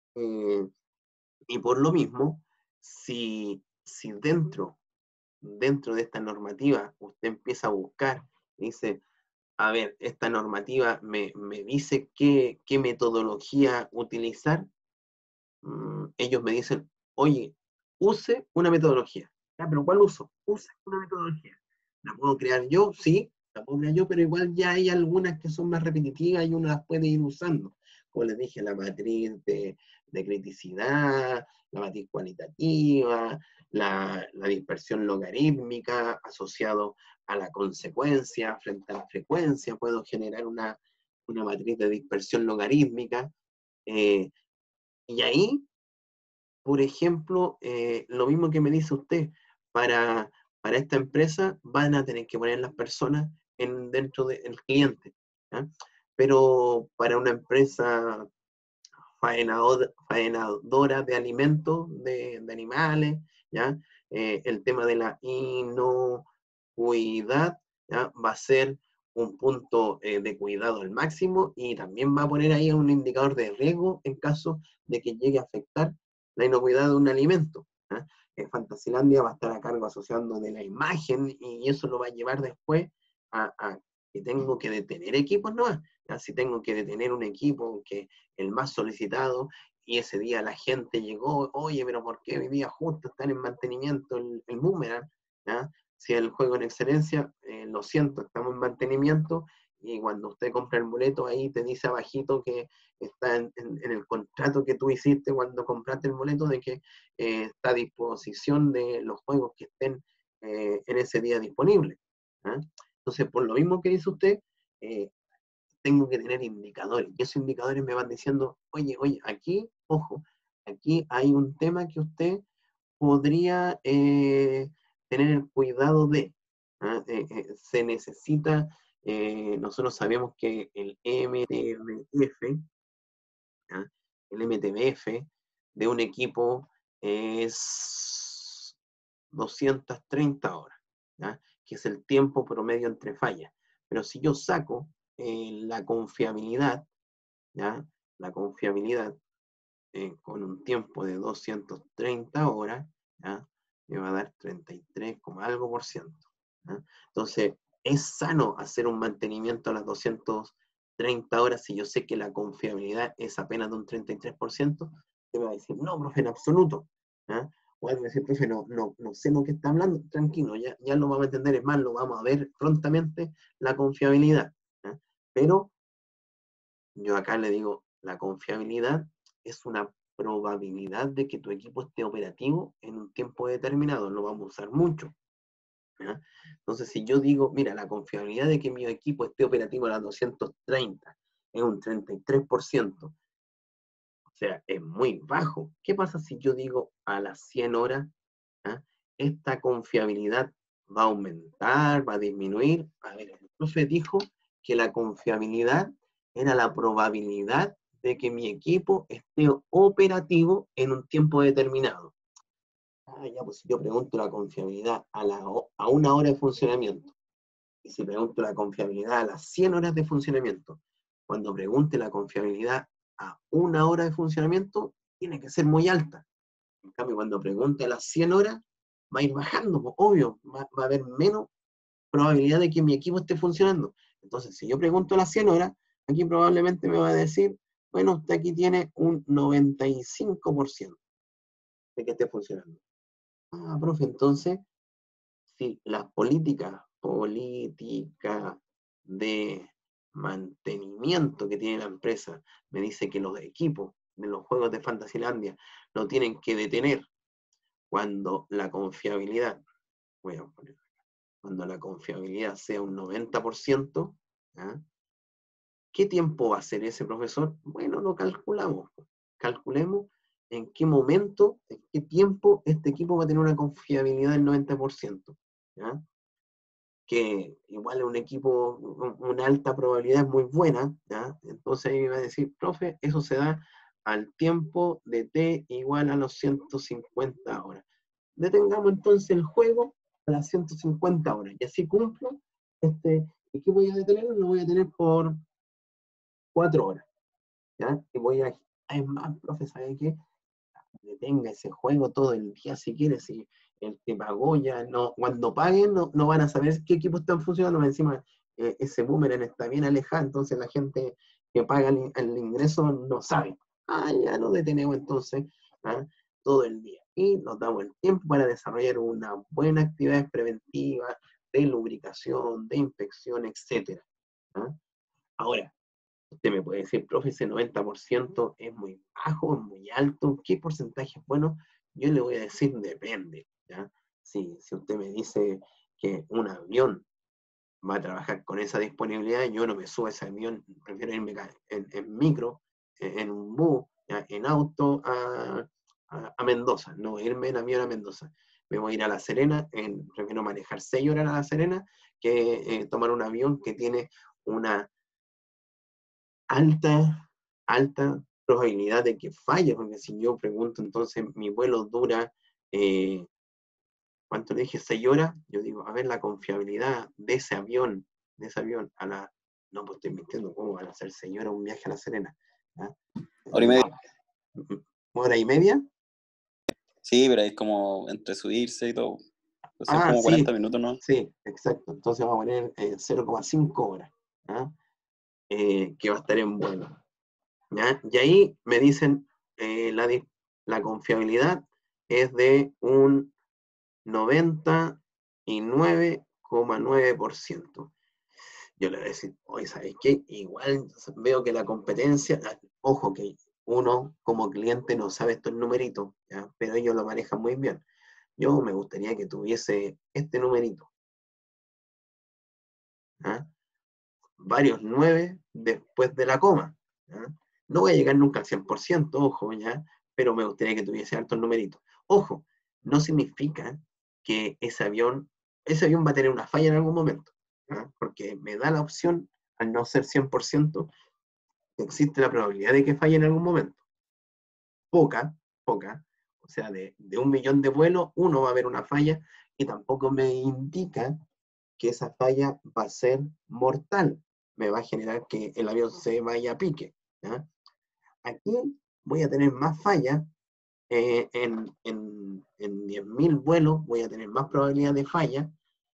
Eh, y por lo mismo, si, si dentro, dentro de esta normativa usted empieza a buscar y dice, a ver, esta normativa me, me dice qué, qué metodología utilizar, mm, ellos me dicen, oye, use una metodología. Ah, pero ¿cuál uso? Use una metodología. ¿La puedo crear yo? Sí, la puedo crear yo, pero igual ya hay algunas que son más repetitivas y uno las puede ir usando. Como les dije, la matriz de, de criticidad, la matriz cualitativa, la, la dispersión logarítmica asociado a la consecuencia frente a la frecuencia. Puedo generar una, una matriz de dispersión logarítmica. Eh, y ahí, por ejemplo, eh, lo mismo que me dice usted, para, para esta empresa van a tener que poner las personas en, dentro del cliente. ¿Ya? Pero para una empresa faenador, faenadora de alimentos de, de animales, ¿ya? Eh, el tema de la inocuidad, ¿ya? Va a ser un punto eh, de cuidado al máximo y también va a poner ahí un indicador de riesgo en caso de que llegue a afectar la inocuidad de un alimento. ¿Ya? Eh, Fantasilandia va a estar a cargo asociando de la imagen y eso lo va a llevar después a, a que tengo que detener equipos, ¿no? ¿Ya? Si tengo que detener un equipo que el más solicitado y ese día la gente llegó, oye, pero ¿por qué hoy día justo están en mantenimiento el, el boomerang? ¿Ya? Si el juego en excelencia, eh, lo siento, estamos en mantenimiento y cuando usted compra el boleto ahí te dice abajito que está en, en, en el contrato que tú hiciste cuando compraste el boleto de que eh, está a disposición de los juegos que estén eh, en ese día disponibles. ¿Ya? Entonces, por lo mismo que dice usted, eh, tengo que tener indicadores. Y esos indicadores me van diciendo, oye, oye, aquí, ojo, aquí hay un tema que usted podría eh, tener el cuidado de. ¿Ah? Eh, eh, se necesita, eh, nosotros sabemos que el M T B F, ¿ah? El M T B F de un equipo es doscientas treinta horas, ¿ya? Que es el tiempo promedio entre fallas. Pero si yo saco eh, la confiabilidad, ¿ya? La confiabilidad eh, con un tiempo de doscientas treinta horas, ¿ya? Me va a dar treinta y tres, algo por ciento. ¿Ya? Entonces, es sano hacer un mantenimiento a las doscientas treinta horas si yo sé que la confiabilidad es apenas de un treinta y tres por ciento. Te va a decir, no, profe, en absoluto. ¿Ya? O a decir, profe, no, no, no sé lo que está hablando, tranquilo, ya, ya lo vamos a entender, es más, lo vamos a ver prontamente la confiabilidad. ¿Ya? Pero yo acá le digo, la confiabilidad es una probabilidad de que tu equipo esté operativo en un tiempo determinado, lo vamos a usar mucho. ¿Ya? Entonces, si yo digo, mira, la confiabilidad de que mi equipo esté operativo a las doscientas treinta es un treinta y tres por ciento, o sea, es muy bajo. ¿Qué pasa si yo digo a las cien horas? ¿Ya? Esta confiabilidad va a aumentar, va a disminuir. A ver, el profe dijo que la confiabilidad era la probabilidad de que mi equipo esté operativo en un tiempo determinado. Ah, ya, pues si yo pregunto la confiabilidad a, la, a una hora de funcionamiento, y si pregunto la confiabilidad a las cien horas de funcionamiento, cuando pregunte la confiabilidad a una hora de funcionamiento, tiene que ser muy alta. En cambio, cuando pregunte a las cien horas, va a ir bajando, pues, obvio, va, va a haber menos probabilidad de que mi equipo esté funcionando. Entonces, si yo pregunto a las cien horas, aquí probablemente me va a decir, bueno, usted aquí tiene un noventa y cinco por ciento de que esté funcionando. Ah, profe, entonces, si las políticas, políticas de mantenimiento que tiene la empresa me dice que los equipos de los juegos de Fantasylandia lo tienen que detener cuando la confiabilidad, voy a poner, cuando la confiabilidad sea un noventa por ciento, ¿ah? ¿Qué tiempo va a ser ese, profesor? Bueno, lo calculamos. Calculemos en qué momento, en qué tiempo este equipo va a tener una confiabilidad del noventa por ciento. ¿Ya? Que igual un equipo, una alta probabilidad es muy buena, ¿ya? Entonces ahí me va a decir, profe, eso se da al tiempo de t igual a los ciento cincuenta horas. Detengamos entonces el juego a las ciento cincuenta horas, y así cumplo este, ¿y qué voy a detener? Lo voy a tener por cuatro horas, ¿ya? Y voy a Es más, profe, ¿sabe qué? Detenga ese juego todo el día si quiere, si el que pagó ya no, cuando paguen no, no van a saber qué equipos están funcionando, encima eh, ese boomerang está bien alejado, entonces la gente que paga el, el ingreso no sabe. Ah, ya lo detenemos entonces, ¿ah? Todo el día. Y nos damos el tiempo para desarrollar una buena actividad preventiva de lubricación, de inspección, etcétera. ¿Ah? Ahora, usted me puede decir, profe, ese noventa por ciento es muy bajo, es muy alto, ¿qué porcentaje es bueno? Yo le voy a decir, depende, ¿ya? Si, si usted me dice que un avión va a trabajar con esa disponibilidad, yo no me subo a ese avión, prefiero irme en, en micro, en, en un bus, ¿ya? En auto a, a, a, Mendoza, no irme en avión a Mendoza. Me voy a ir a La Serena, en, prefiero manejar seis horas a La Serena que eh, tomar un avión que tiene una alta, alta probabilidad de que falle, porque si yo pregunto, entonces mi vuelo dura, eh, ¿cuánto le dije? ¿Seis horas? Yo digo, a ver, la confiabilidad de ese avión, de ese avión, a la, no, pues estoy mintiendo, ¿cómo van a hacer seis horas un viaje a La Serena? ¿Ah? Hora y media. ¿Hora y media? Sí, pero es como entre subirse y todo. Entonces son Ah, como sí, cuarenta minutos, ¿no? sí, exacto. Entonces vamos a poner eh, cero coma cinco horas, ¿ah? Eh, que va a estar en vuelo. ¿Ya? Y ahí me dicen, eh, la, la confiabilidad es de un noventa y nueve coma nueve por ciento. Yo le voy a decir, oye, ¿sabes qué? Igual veo que la competencia, ojo que uno como cliente no sabe estos numeritos, ¿ya? Pero ellos lo manejan muy bien. Yo me gustaría que tuviese este numerito, ¿ya? Varios nueve después de la coma, ¿ya? No voy a llegar nunca al cien por ciento, ojo, ¿ya? Pero me gustaría que tuviese altos numeritos. Ojo, no significa que ese avión, ese avión va a tener una falla en algún momento, ¿ya? Porque me da la opción, al no ser cien por ciento, existe la probabilidad de que falle en algún momento. Poca, poca, o sea, de, de un millón de vuelos, uno va a haber una falla y tampoco me indica que esa falla va a ser mortal, me va a generar que el avión se vaya a pique, ¿ya? Aquí voy a tener más fallas, eh, en, en, en diez mil vuelos voy a tener más probabilidad de falla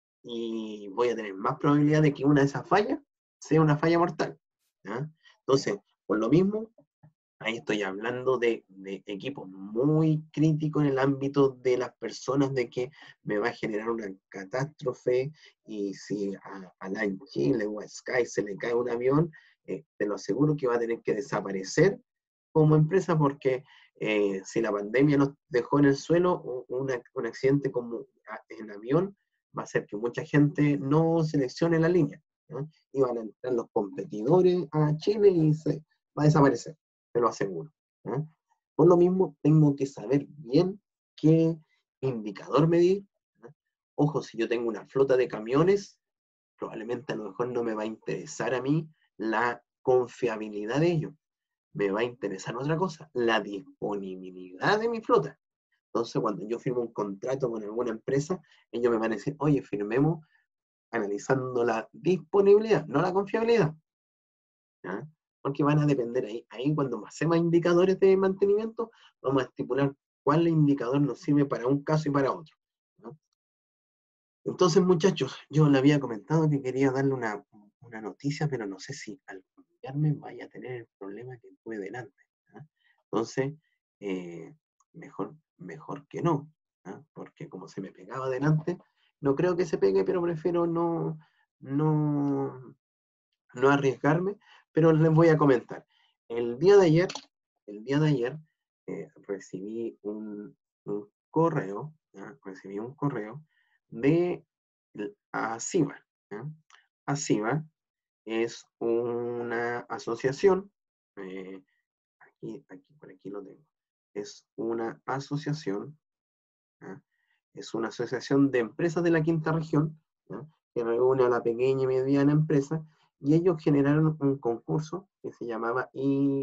y voy a tener más probabilidad de que una de esas fallas sea una falla mortal, ¿ya? Entonces, por lo mismo, ahí estoy hablando de, de equipos muy críticos en el ámbito de las personas, de que me va a generar una catástrofe y si a, a la en Chile o a Sky se le cae un avión, eh, te lo aseguro que va a tener que desaparecer como empresa porque eh, si la pandemia nos dejó en el suelo, una, un accidente como en avión va a hacer que mucha gente no seleccione la línea, ¿no? Y van a entrar los competidores a Chile y se va a desaparecer, te lo aseguro, ¿eh? Por lo mismo, tengo que saber bien qué indicador medir, ¿eh? Ojo, si yo tengo una flota de camiones, probablemente a lo mejor no me va a interesar a mí la confiabilidad de ellos. Me va a interesar otra cosa, la disponibilidad de mi flota. Entonces, cuando yo firmo un contrato con alguna empresa, ellos me van a decir, oye, firmemos analizando la disponibilidad, no la confiabilidad, ¿ya? Porque van a depender ahí. Ahí cuando hacemos indicadores de mantenimiento, vamos a estipular cuál indicador nos sirve para un caso y para otro, ¿no? Entonces, muchachos, yo le había comentado que quería darle una, una noticia, pero no sé si al cambiarme vaya a tener el problema que tuve delante, ¿no? Entonces, eh, mejor, mejor que no, ¿no? Porque como se me pegaba delante, no creo que se pegue, pero prefiero no, no, no arriesgarme, pero les voy a comentar. El día de ayer, el día de ayer, eh, recibí un, un correo, ¿ya? Recibí un correo de ASIVA, ¿ya? ASIVA es una asociación, eh, aquí, aquí, por aquí lo tengo, es una asociación, ¿ya? Es una asociación de empresas de la quinta región, ¿ya? Que reúne a la pequeña y mediana empresa, y ellos generaron un concurso que se llamaba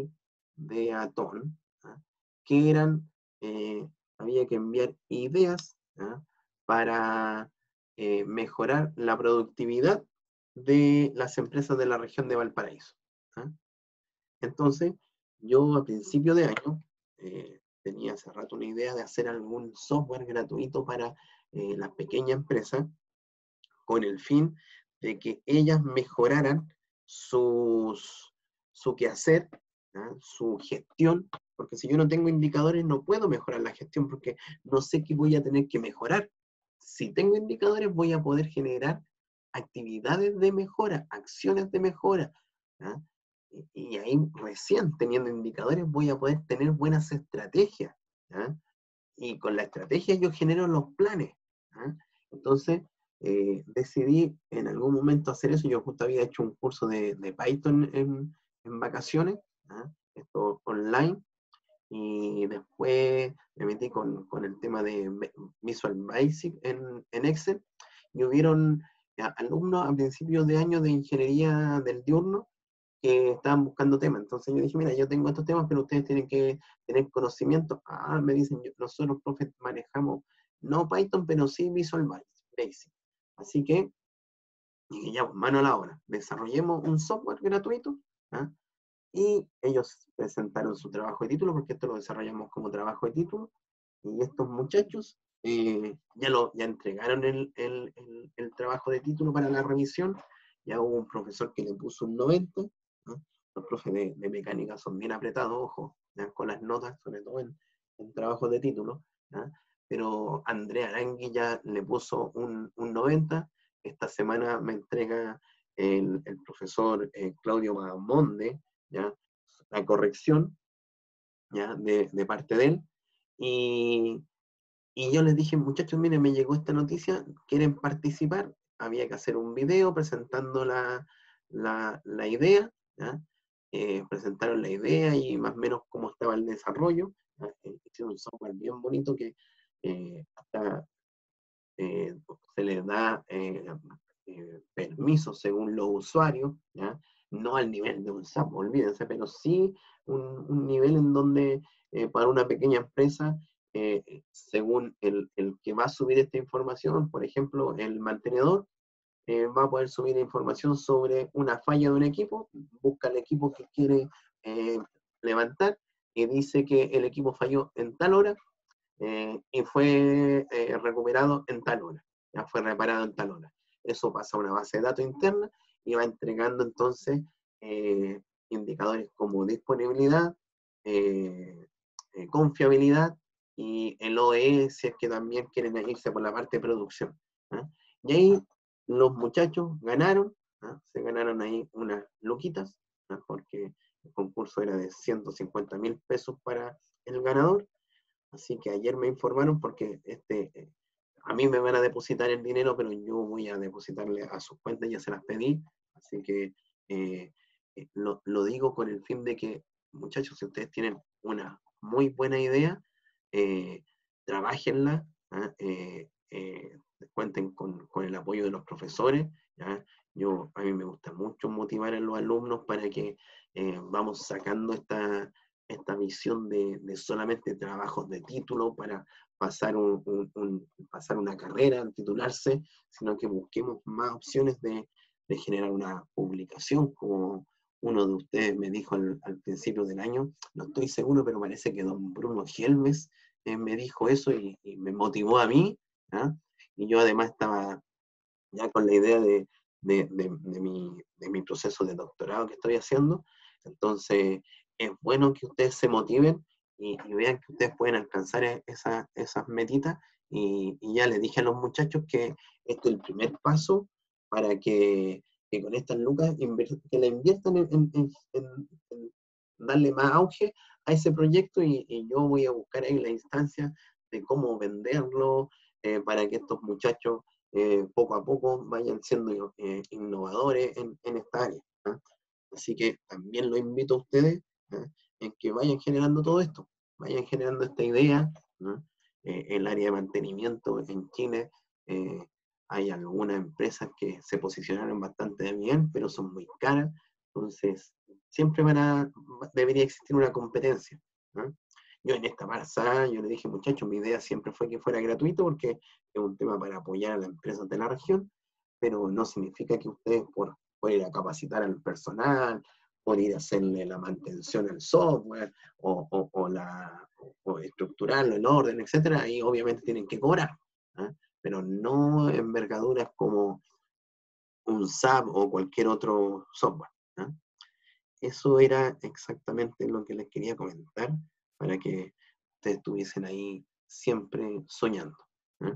Ideatón, ¿ya? Que eran, eh, había que enviar ideas, ¿ya? Para eh, mejorar la productividad de las empresas de la región de Valparaíso, ¿ya? Entonces, yo a principio de año eh, tenía hace rato una idea de hacer algún software gratuito para eh, las pequeñas empresas, con el fin de que ellas mejoraran sus, su quehacer, ¿ah? Su gestión, porque si yo no tengo indicadores no puedo mejorar la gestión, porque no sé qué voy a tener que mejorar. Si tengo indicadores voy a poder generar actividades de mejora, acciones de mejora, ¿ah? Y, y ahí recién teniendo indicadores voy a poder tener buenas estrategias, ¿ah? Y con la estrategia yo genero los planes, ¿ah? Entonces, eh, decidí en algún momento hacer eso. Yo justo había hecho un curso de, de Python en, en vacaciones, ¿ah? Esto online, y después me metí con, con el tema de Visual Basic en, en Excel, y hubieron ya, alumnos a principios de año de ingeniería del diurno que estaban buscando temas. Entonces yo dije, mira, yo tengo estos temas, pero ustedes tienen que tener conocimiento. Ah, me dicen, yo, nosotros, profes, manejamos no Python, pero sí Visual Basic. Así que, dije, ya, pues, mano a la obra. Desarrollemos un software gratuito, ¿ah? Y ellos presentaron su trabajo de título, porque esto lo desarrollamos como trabajo de título, y estos muchachos eh, ya, lo, ya entregaron el, el, el, el trabajo de título para la revisión. Ya hubo un profesor que le puso un noventa, ¿no? Los profes de, de mecánica son bien apretados, ojo, ¿no? Con las notas, sobre todo en, en trabajos de título, ¿no? Pero Andrea Arangui ya le puso un, un noventa. Esta semana me entrega el, el profesor eh, Claudio Magamonde, ¿ya? La corrección, ¿ya? De, de parte de él. Y, y yo les dije, muchachos, miren, me llegó esta noticia, ¿quieren participar? Había que hacer un video presentando la, la, la idea, ¿ya? Eh, presentaron la idea y más o menos cómo estaba el desarrollo. Eh, hicieron un software bien bonito que eh, hasta eh, se les da eh, eh, permisos según los usuarios, ¿ya? No al nivel de un S A P, olvídense, pero sí un, un nivel en donde eh, para una pequeña empresa, eh, según el, el, que va a subir esta información, por ejemplo, el mantenedor, eh, va a poder subir información sobre una falla de un equipo, busca el equipo que quiere eh, levantar y dice que el equipo falló en tal hora, eh, y fue eh, recuperado en tal hora, ya fue reparado en tal hora. Eso pasa a una base de datos interna y va entregando entonces eh, indicadores como disponibilidad, eh, eh, confiabilidad y el O E si es que también quieren irse por la parte de producción, ¿eh? Y ahí los muchachos ganaron, ¿eh? Se ganaron ahí unas luquitas, ¿eh? Porque el concurso era de ciento cincuenta mil pesos para el ganador. Así que ayer me informaron porque este, eh, a mí me van a depositar el dinero, pero yo voy a depositarle a sus cuentas, ya se las pedí. Así que eh, eh, lo, lo, digo con el fin de que, muchachos, si ustedes tienen una muy buena idea, eh, trabajenla, ¿ah? eh, eh, cuenten con, con, el apoyo de los profesores. ¿ya? Yo, a mí me gusta mucho motivar a los alumnos para que eh, vamos sacando esta esta visión de, de solamente trabajos de título para pasar, un, un, un, pasar una carrera, titularse, sino que busquemos más opciones de, de generar una publicación, como uno de ustedes me dijo al, al principio del año, no estoy seguro, pero parece que don Bruno Helmes eh, me dijo eso y, y me motivó a mí, ¿eh? Y yo además estaba ya con la idea de, de, de, de, mi, de mi proceso de doctorado que estoy haciendo. Entonces, es bueno que ustedes se motiven y, y vean que ustedes pueden alcanzar esa, esas metitas. Y, y, ya les dije a los muchachos que esto es el primer paso para que, que con estas lucas que la inviertan en, en, en, en, en darle más auge a ese proyecto, y, y yo voy a buscar ahí la instancia de cómo venderlo eh, para que estos muchachos eh, poco a poco vayan siendo eh, innovadores en, en esta área. ¿eh? Así que también lo invito a ustedes ¿eh? en que vayan generando todo esto, vayan generando esta idea. ¿no? Eh, el área de mantenimiento en Chile, eh, hay algunas empresas que se posicionaron bastante bien, pero son muy caras, entonces siempre van a, debería existir una competencia. ¿no? Yo en esta pasada, yo le dije, muchachos, mi idea siempre fue que fuera gratuito porque es un tema para apoyar a las empresas de la región, pero no significa que ustedes por, por ir a capacitar al personal, por ir a hacerle la mantención al software, o, o, o, la, o estructurarlo en orden, etcétera, ahí obviamente tienen que cobrar, ¿eh? Pero no envergaduras como un S A P o cualquier otro software, ¿eh? Eso era exactamente lo que les quería comentar, para que ustedes estuviesen ahí siempre soñando, ¿eh?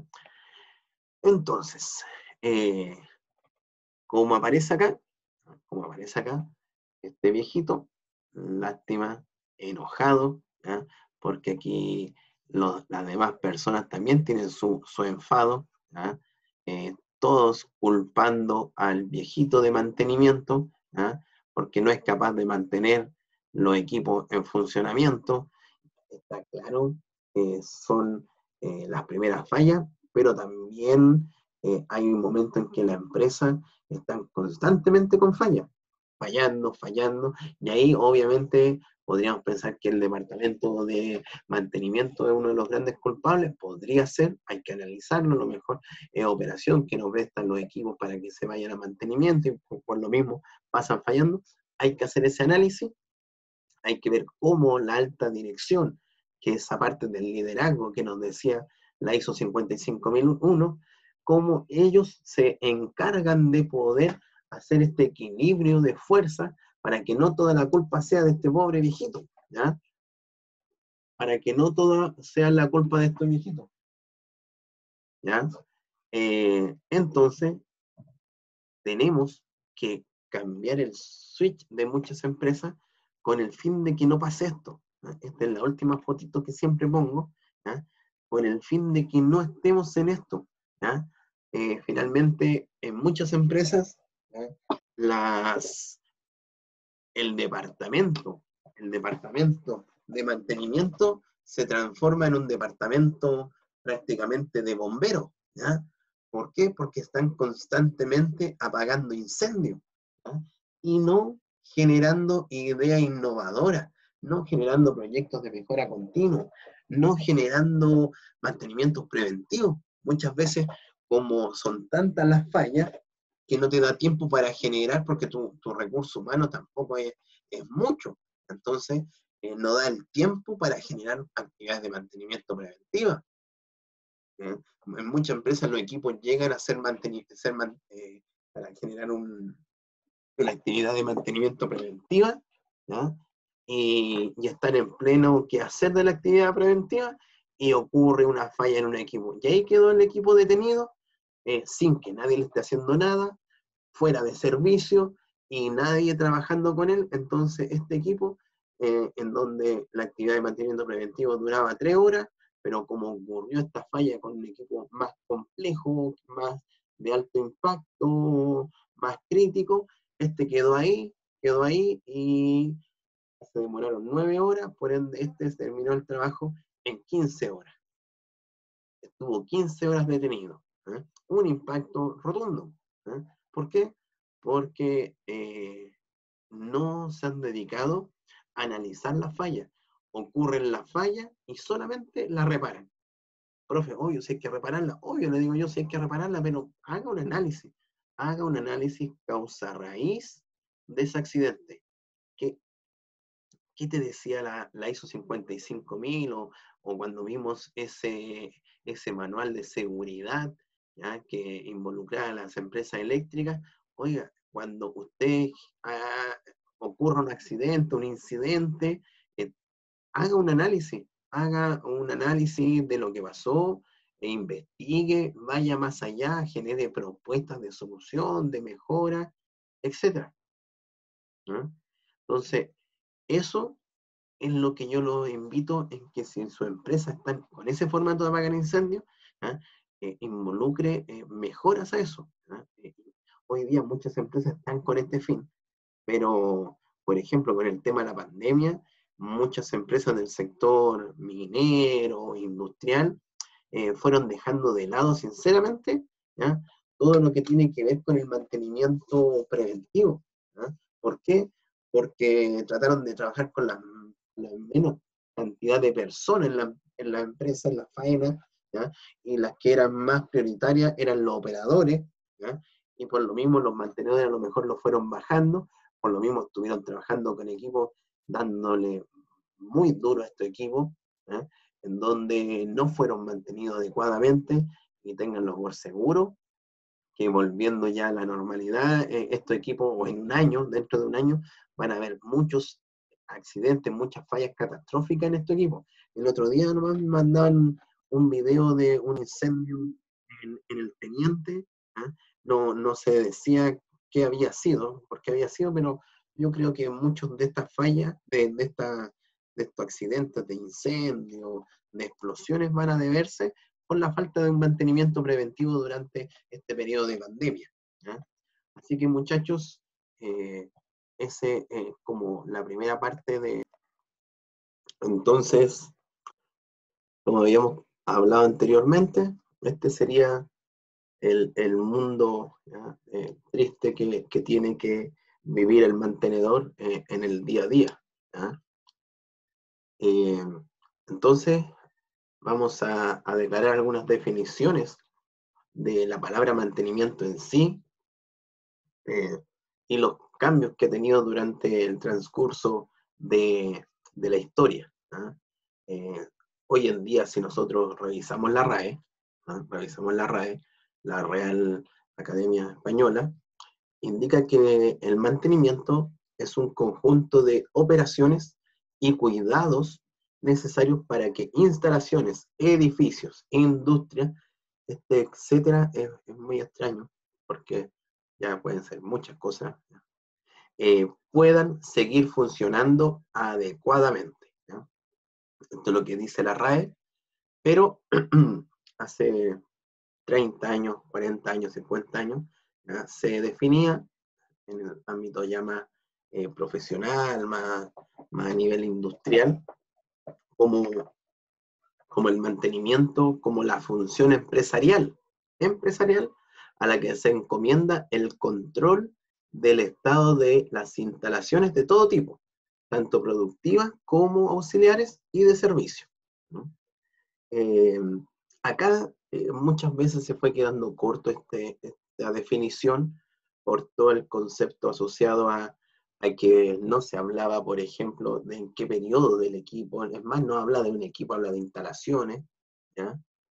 Entonces, eh, como aparece acá, como aparece acá, este viejito, lástima, enojado, ¿ya? Porque aquí los, las demás personas también tienen su, su enfado, ¿ya? Eh, todos culpando al viejito de mantenimiento, ¿ya? Porque no es capaz de mantener los equipos en funcionamiento. Está claro que son eh, las primeras fallas, pero también eh, hay un momento en que la empresa está constantemente con fallas, fallando, fallando, y ahí obviamente podríamos pensar que el departamento de mantenimiento es uno de los grandes culpables, podría ser, hay que analizarlo, lo mejor es operación que nos prestan los equipos para que se vayan a mantenimiento y por, por lo mismo pasan fallando, hay que hacer ese análisis, hay que ver cómo la alta dirección, que es aparte del liderazgo que nos decía la ISO cincuenta y cinco mil uno, cómo ellos se encargan de poder hacer este equilibrio de fuerza para que no toda la culpa sea de este pobre viejito, ¿ya? Para que no toda sea la culpa de este viejito, ¿ya? Eh, entonces, tenemos que cambiar el switch de muchas empresas con el fin de que no pase esto. ¿Ya? Esta es la última fotito que siempre pongo, ¿ya? Con el fin de que no estemos en esto. ¿Ya? Eh, finalmente, en muchas empresas, ¿ya? las, el departamento, el departamento de mantenimiento se transforma en un departamento prácticamente de bomberos, ¿ya? ¿Por qué? Porque están constantemente apagando incendios, ¿ya? Y no generando ideas innovadoras, no generando proyectos de mejora continua, no generando mantenimientos preventivos. Muchas veces, como son tantas las fallas, que no te da tiempo para generar porque tu, tu recurso humano tampoco es, es mucho. Entonces, eh, no da el tiempo para generar actividades de mantenimiento preventiva. ¿Eh? En muchas empresas los equipos llegan a ser mantenidos man, eh, para generar un, una actividad de mantenimiento preventiva, ¿ya? Y, y están en pleno quehacer de la actividad preventiva y ocurre una falla en un equipo. Y ahí quedó el equipo detenido eh, sin que nadie le esté haciendo nada, fuera de servicio y nadie trabajando con él. Entonces este equipo, eh, en donde la actividad de mantenimiento preventivo duraba tres horas, pero como ocurrió esta falla con un equipo más complejo, más de alto impacto, más crítico, este quedó ahí, quedó ahí y se demoraron nueve horas, por ende este terminó el trabajo en quince horas. Estuvo quince horas detenido. ¿Eh? Un impacto rotundo. ¿Eh? ¿Por qué? Porque eh, no se han dedicado a analizar la falla. Ocurren la falla y solamente la reparan. Profe, obvio, si hay que repararla, obvio, le digo yo, si hay que repararla, pero haga un análisis. Haga un análisis causa-raíz de ese accidente. ¿Qué, qué te decía la, la ISO cincuenta y cinco mil o, o cuando vimos ese, ese manual de seguridad, ¿ya? Que involucraba a las empresas eléctricas? Oiga, cuando usted ah, ocurra un accidente, un incidente, eh, haga un análisis, haga un análisis de lo que pasó, e investigue, vaya más allá, genere propuestas de solución, de mejora, etcétera, ¿no? Entonces, eso es lo que yo los invito en que si en su empresa están con ese formato de apagar incendios, ¿ah? eh, involucre eh, mejoras a eso. ¿Ah? Eh, hoy día muchas empresas están con este fin, pero, por ejemplo, con el tema de la pandemia, muchas empresas del sector minero, industrial, eh, fueron dejando de lado, sinceramente, ¿ya? Todo lo que tiene que ver con el mantenimiento preventivo. ¿Ya? ¿Por qué? Porque trataron de trabajar con la, la menos cantidad de personas en la, en la empresa, en la faena, ¿ya? Y las que eran más prioritarias eran los operadores, ¿ya? Y por lo mismo los mantenedores a lo mejor lo fueron bajando por lo mismo estuvieron trabajando con equipos, dándole muy duro a este equipo, ¿eh? En donde no fueron mantenidos adecuadamente, y ténganlo por seguro, que volviendo ya a la normalidad, eh, estos equipos, o en un año, dentro de un año, van a haber muchos accidentes, muchas fallas catastróficas en estos equipos. El otro día nomás me mandaban un video de un incendio en, en el Teniente, ¿eh? no, no se decía qué había sido, por qué había sido, pero yo creo que muchos de estas fallas, de, de, esta, de estos accidentes de incendio, de explosiones, van a deberse por la falta de un mantenimiento preventivo durante este periodo de pandemia, ¿ya? Así que, muchachos, eh, ese es eh, como la primera parte de... Entonces, como habíamos hablado anteriormente, este sería el, el mundo, eh, triste que, que tiene que vivir el mantenedor eh, en el día a día, ¿ya? Eh, entonces, vamos a, a declarar algunas definiciones de la palabra mantenimiento en sí, eh, y los cambios que ha tenido durante el transcurso de, de la historia, ¿ah? Eh, hoy en día, si nosotros revisamos la RAE, ¿ah? revisamos la RAE, la Real Academia Española, indica que el mantenimiento es un conjunto de operaciones y cuidados necesarios para que instalaciones, edificios, industrias, este, etcétera, es, es muy extraño, porque ya pueden ser muchas cosas, eh, puedan seguir funcionando adecuadamente, ¿ya? Esto es lo que dice la RAE, pero hace treinta años, cuarenta años, cincuenta años, ¿ya? Se definía en el ámbito ya más eh, profesional, más, más a nivel industrial, como, como el mantenimiento, como la función empresarial, empresarial a la que se encomienda el control del estado de las instalaciones de todo tipo, tanto productivas como auxiliares y de servicio, ¿no? Eh, acá eh, muchas veces se fue quedando corto este, esta definición por todo el concepto asociado a, a que no se hablaba, por ejemplo, de en qué periodo del equipo. Es más, no habla de un equipo, habla de instalaciones, ¿ya?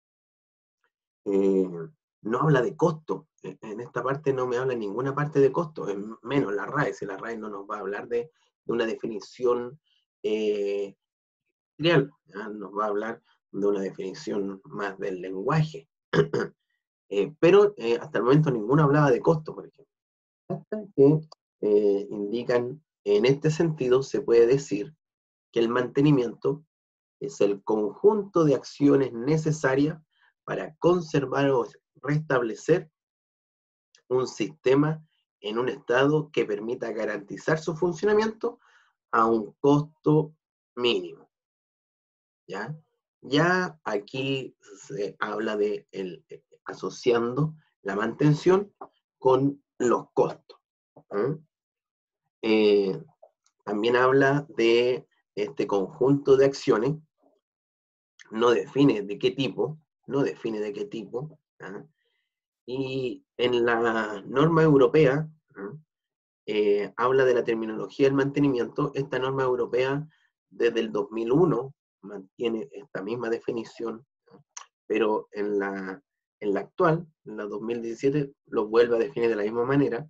Eh, no habla de costo. En esta parte no me habla en ninguna parte de costo, es menos la RAE. Si la RAE no nos va a hablar de, de una definición eh, real, ¿ya? Nos va a hablar de una definición más del lenguaje. eh, pero eh, hasta el momento ninguno hablaba de costo, por ejemplo. Hasta que eh, indican, en este sentido, se puede decir que el mantenimiento es el conjunto de acciones necesarias para conservar o restablecer un sistema en un estado que permita garantizar su funcionamiento a un costo mínimo, ¿ya? Ya aquí se habla de el, asociando la mantención con los costos, ¿eh? Eh, también habla de este conjunto de acciones, no define de qué tipo, no define de qué tipo, ¿eh? Y en la norma europea, ¿eh? Eh, habla de la terminología del mantenimiento. Esta norma europea desde el dos mil uno mantiene esta misma definición, ¿no? Pero en la, en la actual, en la dos mil diecisiete, lo vuelve a definir de la misma manera,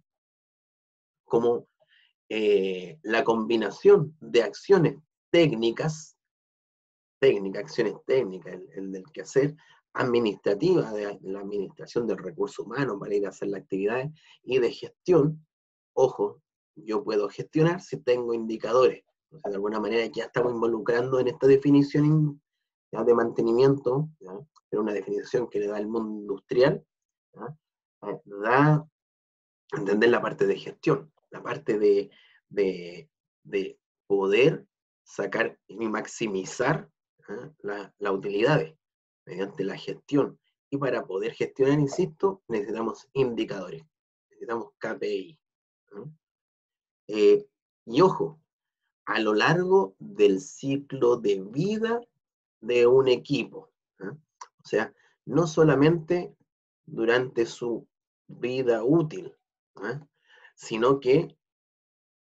como eh, la combinación de acciones técnicas, técnicas, acciones técnicas, el, el del quehacer administrativa, de la administración del recurso humano para ir a hacer las actividades, y de gestión. Ojo, yo puedo gestionar si tengo indicadores. O sea, de alguna manera ya estamos involucrando en esta definición ya de mantenimiento, ¿ya? Pero una definición que le da el mundo industrial, ¿ya? Eh, da a entender la parte de gestión, la parte de, de, de poder sacar y maximizar, ¿eh? las la utilidades mediante la gestión. Y para poder gestionar, insisto, necesitamos indicadores, necesitamos K P I, ¿no? Eh, y ojo, a lo largo del ciclo de vida de un equipo, ¿eh? O sea, no solamente durante su vida útil, ¿eh? Sino que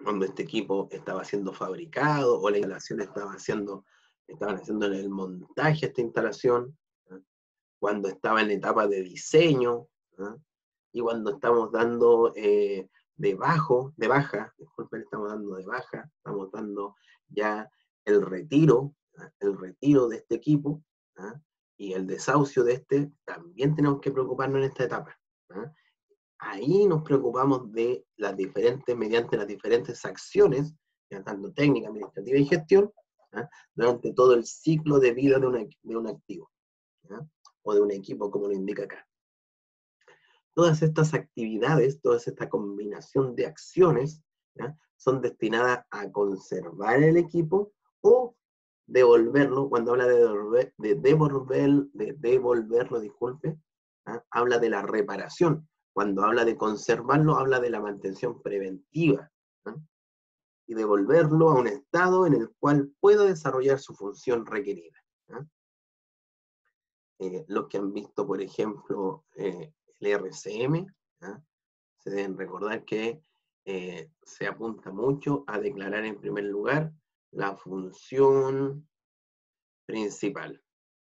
cuando este equipo estaba siendo fabricado o la instalación estaba haciendo, estaban haciendo el montaje a esta instalación, ¿eh? Cuando estaba en la etapa de diseño, ¿eh? Y cuando estamos dando eh, de bajo, de baja, disculpen, estamos dando de baja, estamos dando ya el retiro, ¿eh? El retiro de este equipo, ¿eh? Y el desahucio de este, también tenemos que preocuparnos en esta etapa, ¿eh? Ahí nos preocupamos de las diferentes, mediante las diferentes acciones, ya tanto técnica, administrativa y gestión, ¿eh? Durante todo el ciclo de vida de, una, de un activo, ¿eh? O de un equipo, como lo indica acá. Todas estas actividades, toda esta combinación de acciones, ¿ya? Son destinadas a conservar el equipo o devolverlo. Cuando habla de devolver, de devolver, de devolverlo, disculpe, ¿ya? Habla de la reparación. Cuando habla de conservarlo, habla de la mantención preventiva, ¿ya? Y devolverlo a un estado en el cual pueda desarrollar su función requerida, ¿ya? Eh, los que han visto, por ejemplo, eh, el R C M, ¿ya? Se deben recordar que eh, se apunta mucho a declarar en primer lugar la función principal,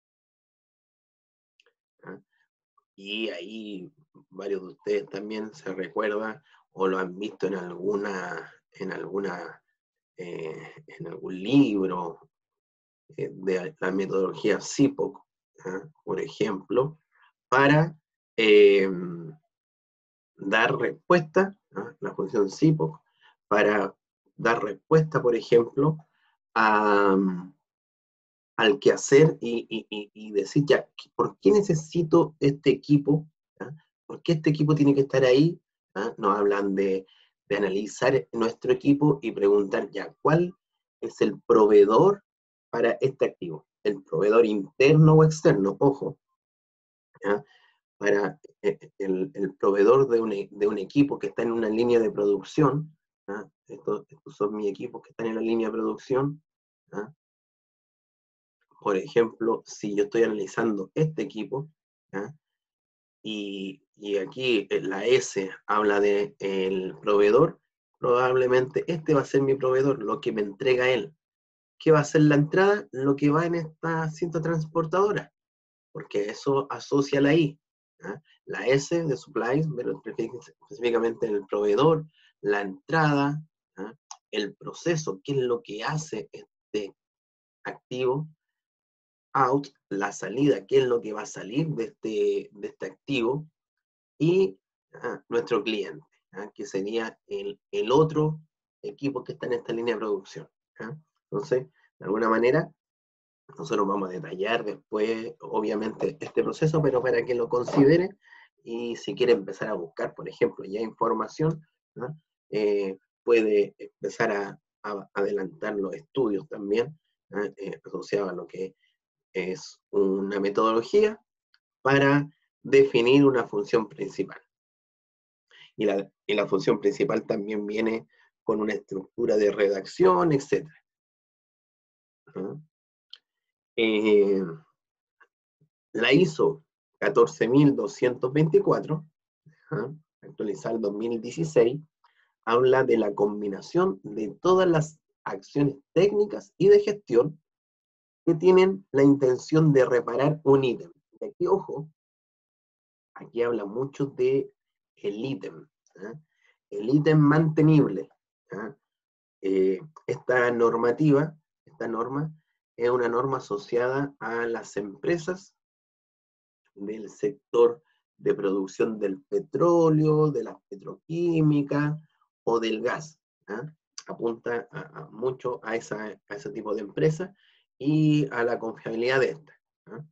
¿ya? Y ahí varios de ustedes también se recuerdan o lo han visto en alguna, en alguna, eh, en algún libro eh, de la metodología C I P O C, ¿ya? Por ejemplo, para eh, dar respuesta, ¿no? La función C I P O C, para dar respuesta, por ejemplo, a, al quehacer y, y, y, decir, ya, ¿por qué necesito este equipo? ¿Ya? ¿Por qué este equipo tiene que estar ahí? ¿Ya? Nos hablan de, de analizar nuestro equipo y preguntar, ya, ¿cuál es el proveedor para este activo? ¿El proveedor interno o externo? Ojo, ¿ya? Para el, el proveedor de un, de un, equipo que está en una línea de producción, ¿ah? estos, estos son mis equipos que están en la línea de producción, ¿ah? Por ejemplo, si yo estoy analizando este equipo, ¿ah? y, y aquí la S habla de el proveedor, probablemente este va a ser mi proveedor, lo que me entrega él. ¿Qué va a ser la entrada? Lo que va en esta cinta transportadora, porque eso asocia la I. ¿Ah? La S de supplies, pero específicamente el proveedor, la entrada, ¿ah? El proceso, qué es lo que hace este activo, out, la salida, qué es lo que va a salir de este, de este activo, y ¿ah? Nuestro cliente, ¿ah? Que sería el, el otro equipo que está en esta línea de producción. ¿Ah? Entonces, de alguna manera, nosotros vamos a detallar después, obviamente, este proceso, pero para que lo considere y si quiere empezar a buscar, por ejemplo, ya información, ¿no? eh, puede empezar a, a, adelantar los estudios también, ¿no? eh, asociados a lo que es una metodología para definir una función principal. Y la, y la función principal también viene con una estructura de redacción, etcétera. ¿No? Eh, La I S O catorce mil doscientos veinticuatro, ¿ah? Actualizada en dos mil dieciséis, habla de la combinación de todas las acciones técnicas y de gestión que tienen la intención de reparar un ítem. Y aquí, ojo, aquí habla mucho de el ítem, ¿ah? El ítem mantenible. ¿Ah? Eh, esta normativa, esta norma, es una norma asociada a las empresas del sector de producción del petróleo, de las petroquímicas o del gas. ¿Ah? Apunta a, a mucho a, esa, a ese tipo de empresas y a la confiabilidad de estas. ¿Ah?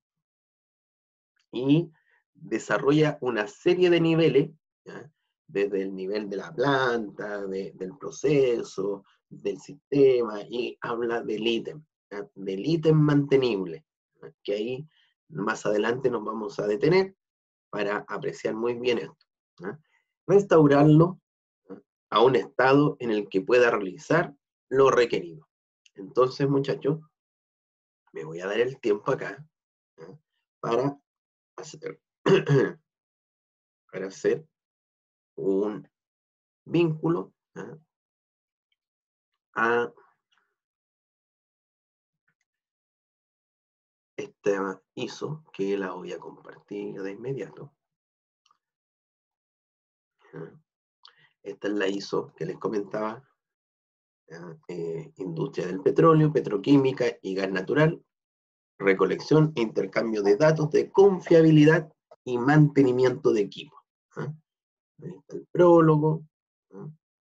Y desarrolla una serie de niveles, ¿ah? Desde el nivel de la planta, de, del proceso, del sistema, y habla del ítem, ¿ah? Del ítem mantenible, ¿ah? Que ahí más adelante nos vamos a detener para apreciar muy bien esto. ¿Ah? Restaurarlo, ¿ah? A un estado en el que pueda realizar lo requerido. Entonces, muchachos, me voy a dar el tiempo acá, ¿ah? para hacer, para hacer un vínculo, ¿ah? a esta I S O, que la voy a compartir de inmediato. Esta es la I S O que les comentaba. Eh, industria del petróleo, petroquímica y gas natural, recolección e intercambio de datos de confiabilidad y mantenimiento de equipo. ¿eh? Ahí está el prólogo, ¿eh?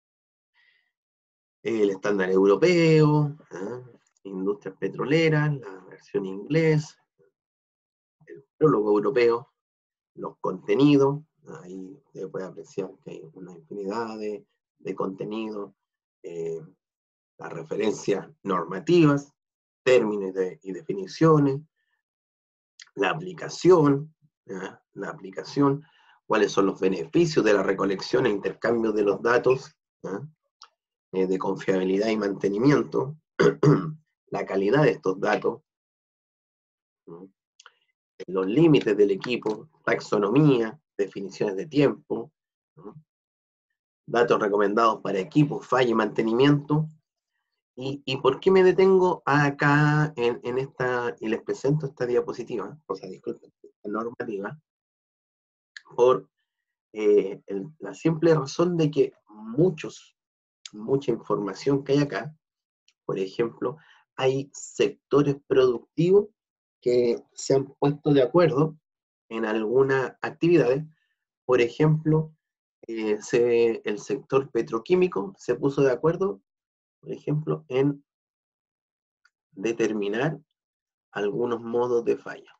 El estándar europeo, ¿eh? Industrias petroleras, la versión inglés, el prólogo europeo, los contenidos, ahí se puede apreciar que hay una infinidad de, de contenidos, eh, las referencias normativas, términos de, y definiciones, la aplicación, ¿ya? la aplicación, cuáles son los beneficios de la recolección e intercambio de los datos, eh, de confiabilidad y mantenimiento, la calidad de estos datos, ¿no? Los límites del equipo, taxonomía, definiciones de tiempo, ¿no? Datos recomendados para equipos, falla y mantenimiento. ¿Y, ¿Y por qué me detengo acá en, en esta, y les presento esta diapositiva, o sea, disculpen, esta normativa? Por eh, el, la simple razón de que muchos, mucha información que hay acá, por ejemplo, hay sectores productivos que se han puesto de acuerdo en algunas actividades. Por ejemplo, eh, se, el sector petroquímico se puso de acuerdo, por ejemplo, en determinar algunos modos de falla.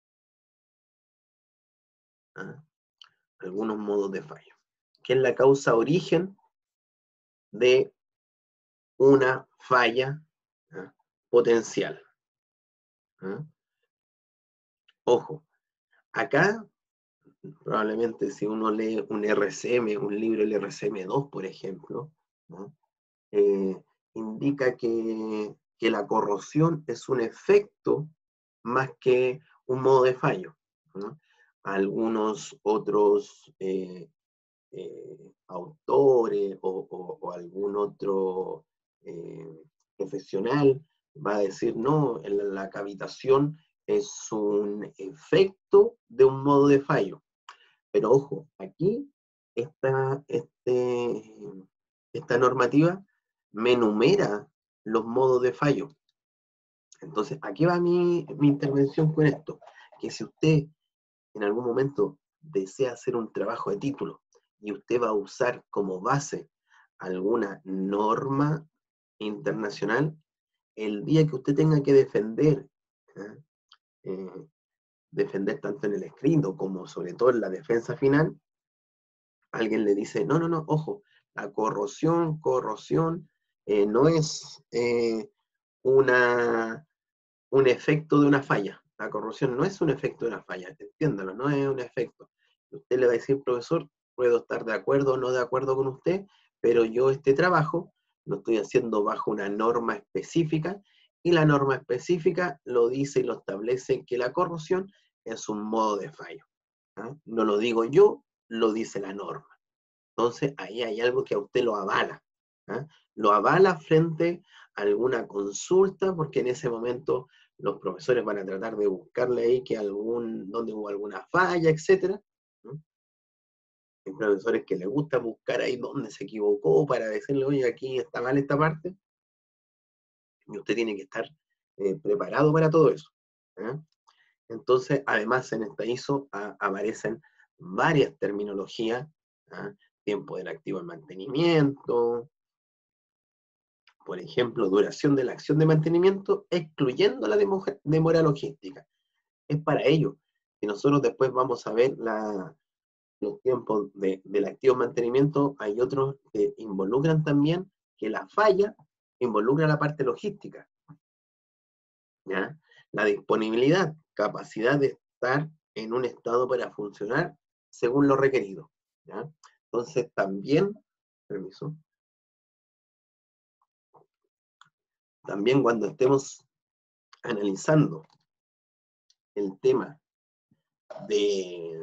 ¿Ah? Algunos modos de falla. ¿Qué es la causa origen de una falla, ¿ah? potencial? ¿Ah? Ojo, acá probablemente si uno lee un R C M, un libro del R C M dos, por ejemplo, ¿no? eh, indica que, que la corrosión es un efecto más que un modo de fallo, ¿no? Algunos otros eh, eh, autores o, o, o, algún otro eh, profesional va a decir, no, la, la cavitación es un efecto de un modo de fallo. Pero ojo, aquí esta, este, esta normativa me enumera los modos de fallo. Entonces, aquí va mi, mi intervención con esto, que si usted en algún momento desea hacer un trabajo de título y usted va a usar como base alguna norma internacional, el día que usted tenga que defender, ¿eh? Eh, defender tanto en el escrito como sobre todo en la defensa final, alguien le dice, no, no, no, ojo, la corrosión, corrosión, eh, no es eh, una, un efecto de una falla. La corrosión no es un efecto de una falla, entiéndalo, no es un efecto. Usted le va a decir, profesor, puedo estar de acuerdo o no de acuerdo con usted, pero yo este trabajo lo estoy haciendo bajo una norma específica, y la norma específica lo dice y lo establece que la corrosión es un modo de fallo. ¿Ah? No lo digo yo, lo dice la norma. Entonces ahí hay algo que a usted lo avala. ¿Ah? Lo avala frente a alguna consulta, porque en ese momento los profesores van a tratar de buscarle ahí que algún, donde hubo alguna falla, etcétera. ¿No? Hay profesores que les gusta buscar ahí donde se equivocó para decirle, oye, aquí está mal esta parte, y usted tiene que estar eh, preparado para todo eso. ¿eh? Entonces, además en esta I S O a, aparecen varias terminologías, ¿eh? tiempo del activo en mantenimiento, por ejemplo, duración de la acción de mantenimiento, excluyendo la demora logística. Es para ello que nosotros después vamos a ver la, los tiempos de, del activo mantenimiento. Hay otros que involucran también que la falla involucra la parte logística. ¿Ya? La disponibilidad, capacidad de estar en un estado para funcionar según lo requerido. ¿Ya? Entonces también, permiso, también cuando estemos analizando el tema de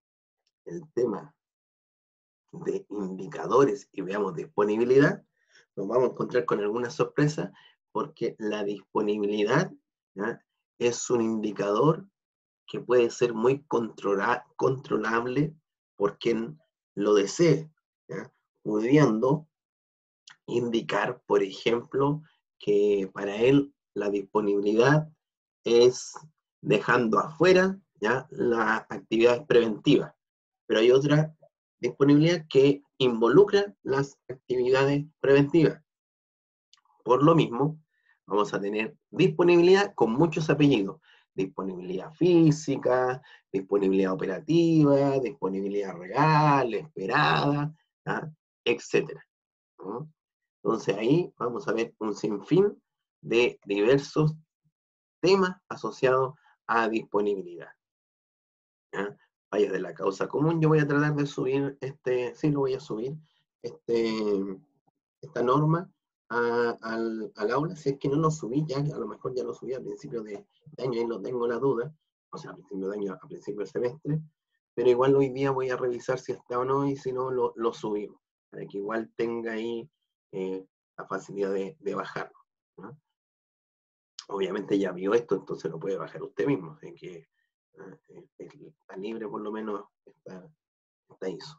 el tema de indicadores y veamos disponibilidad, nos vamos a encontrar con alguna sorpresa, porque la disponibilidad, ¿ya?, es un indicador que puede ser muy controla controlable por quien lo desee, ¿ya?, pudiendo indicar, por ejemplo, que para él la disponibilidad es dejando afuera, ¿ya?, las actividades preventivas, pero hay otra disponibilidad que involucra las actividades preventivas. Por lo mismo, vamos a tener disponibilidad con muchos apellidos: disponibilidad física, disponibilidad operativa, disponibilidad real, esperada, ¿ya?, etcétera, ¿no? Entonces ahí vamos a ver un sinfín de diversos temas asociados a disponibilidad, ¿ya? Fallas de la causa común, yo voy a tratar de subir este, sí lo voy a subir, este, esta norma a- al, al aula. Si es que no lo subí ya, a lo mejor ya lo subí a principio de, de año, y no tengo la duda, o sea, a principio de año, a principio del semestre, pero igual hoy día voy a revisar si está o no, y si no, lo, lo subimos, para que igual tenga ahí eh, la facilidad de, de bajarlo, ¿no? Obviamente ya vio esto, entonces lo puede bajar usted mismo, así que ah, eh, está libre, por lo menos está, está eso.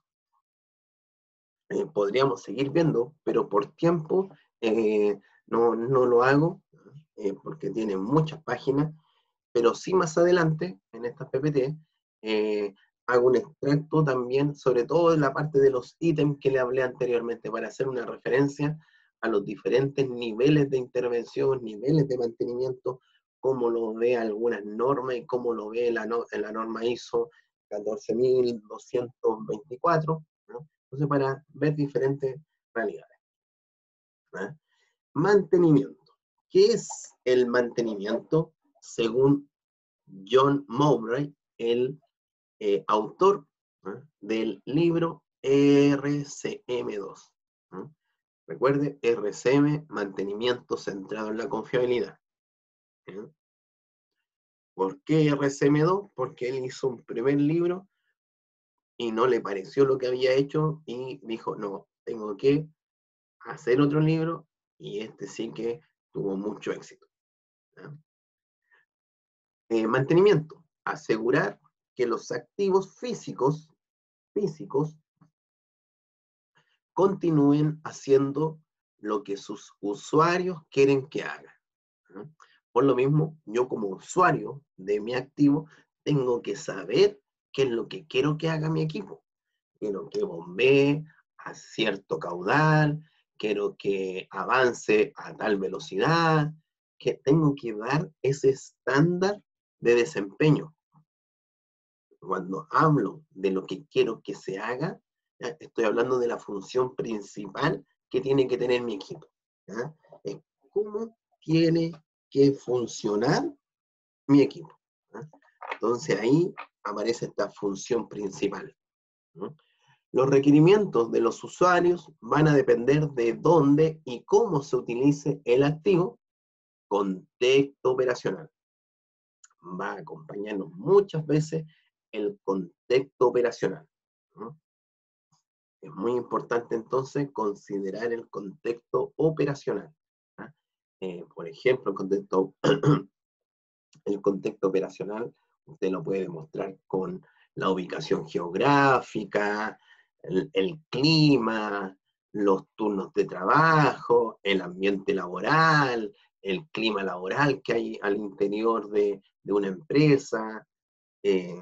Eh, podríamos seguir viendo, pero por tiempo eh, no, no lo hago, eh, porque tiene muchas páginas, pero sí más adelante, en estas P P T, eh, hago un extracto también, sobre todo en la parte de los ítems que le hablé anteriormente, para hacer una referencia a los diferentes niveles de intervención, niveles de mantenimiento, cómo lo ve algunas normas y cómo lo ve la, no, en la norma I S O catorce mil doscientos veinticuatro, ¿no? Entonces, para ver diferentes realidades, ¿no? Mantenimiento. ¿Qué es el mantenimiento? Según John Mowbray, el eh, autor, ¿no?, del libro R C M dos. ¿No? Recuerde, R C M, mantenimiento centrado en la confiabilidad, ¿no? ¿Por qué R C M dos? Porque él hizo un primer libro y no le pareció lo que había hecho y dijo, no, tengo que hacer otro libro, y este sí que tuvo mucho éxito, ¿no? Eh, mantenimiento: asegurar que los activos físicos, físicos continúen haciendo lo que sus usuarios quieren que hagan, ¿no? Por lo mismo, yo como usuario de mi activo tengo que saber qué es lo que quiero que haga mi equipo. Quiero que bombee a cierto caudal, quiero que avance a tal velocidad, que tengo que dar ese estándar de desempeño. Cuando hablo de lo que quiero que se haga, ¿ya?, estoy hablando de la función principal que tiene que tener mi equipo, ¿ya? Es cómo tiene que funcionar mi equipo, ¿ya? Entonces ahí aparece esta función principal, ¿no? Los requerimientos de los usuarios van a depender de dónde y cómo se utilice el activo. Contexto operacional. Va a acompañarnos muchas veces el contexto operacional, ¿no? Es muy importante entonces considerar el contexto operacional, ¿ah? Eh, por ejemplo, el contexto, el contexto operacional, usted lo puede demostrar con la ubicación geográfica, el, el clima, los turnos de trabajo, el ambiente laboral, el clima laboral que hay al interior de, de una empresa, eh,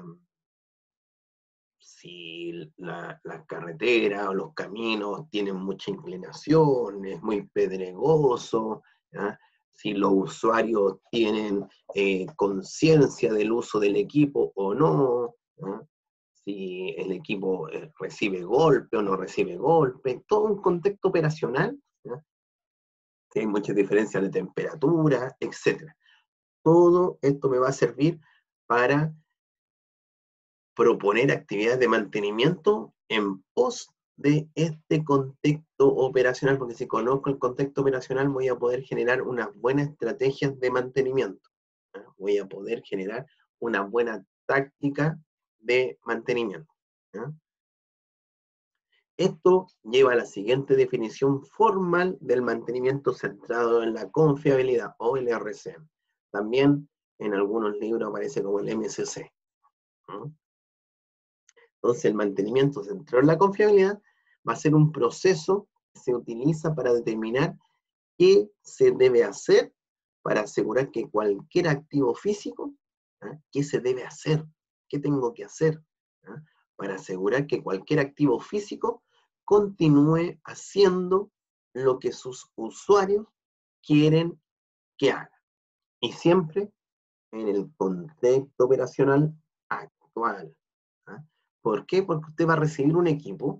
si la, la carretera o los caminos tienen mucha inclinación, es muy pedregoso, ¿ya?, si los usuarios tienen eh, conciencia del uso del equipo o no, ¿ya?, si el equipo eh, recibe golpe o no recibe golpe, todo un contexto operacional, ¿ya?, si hay muchas diferencias de temperatura, etcétera. Todo esto me va a servir para proponer actividades de mantenimiento en pos de este contexto operacional, porque si conozco el contexto operacional voy a poder generar unas buenas estrategias de mantenimiento, ¿eh? Voy a poder generar una buena táctica de mantenimiento, ¿eh? Esto lleva a la siguiente definición formal del mantenimiento centrado en la confiabilidad, o el R C M. También en algunos libros aparece como el M C C. ¿Mm? Entonces, el mantenimiento centrado en la confiabilidad va a ser un proceso que se utiliza para determinar qué se debe hacer para asegurar que cualquier activo físico, ¿ah? ¿Qué se debe hacer? ¿Qué tengo que hacer? ¿Ah? Para asegurar que cualquier activo físico continúe haciendo lo que sus usuarios quieren que haga. Y siempre en el contexto operacional actual. ¿Ah? ¿Por qué? Porque usted va a recibir un equipo,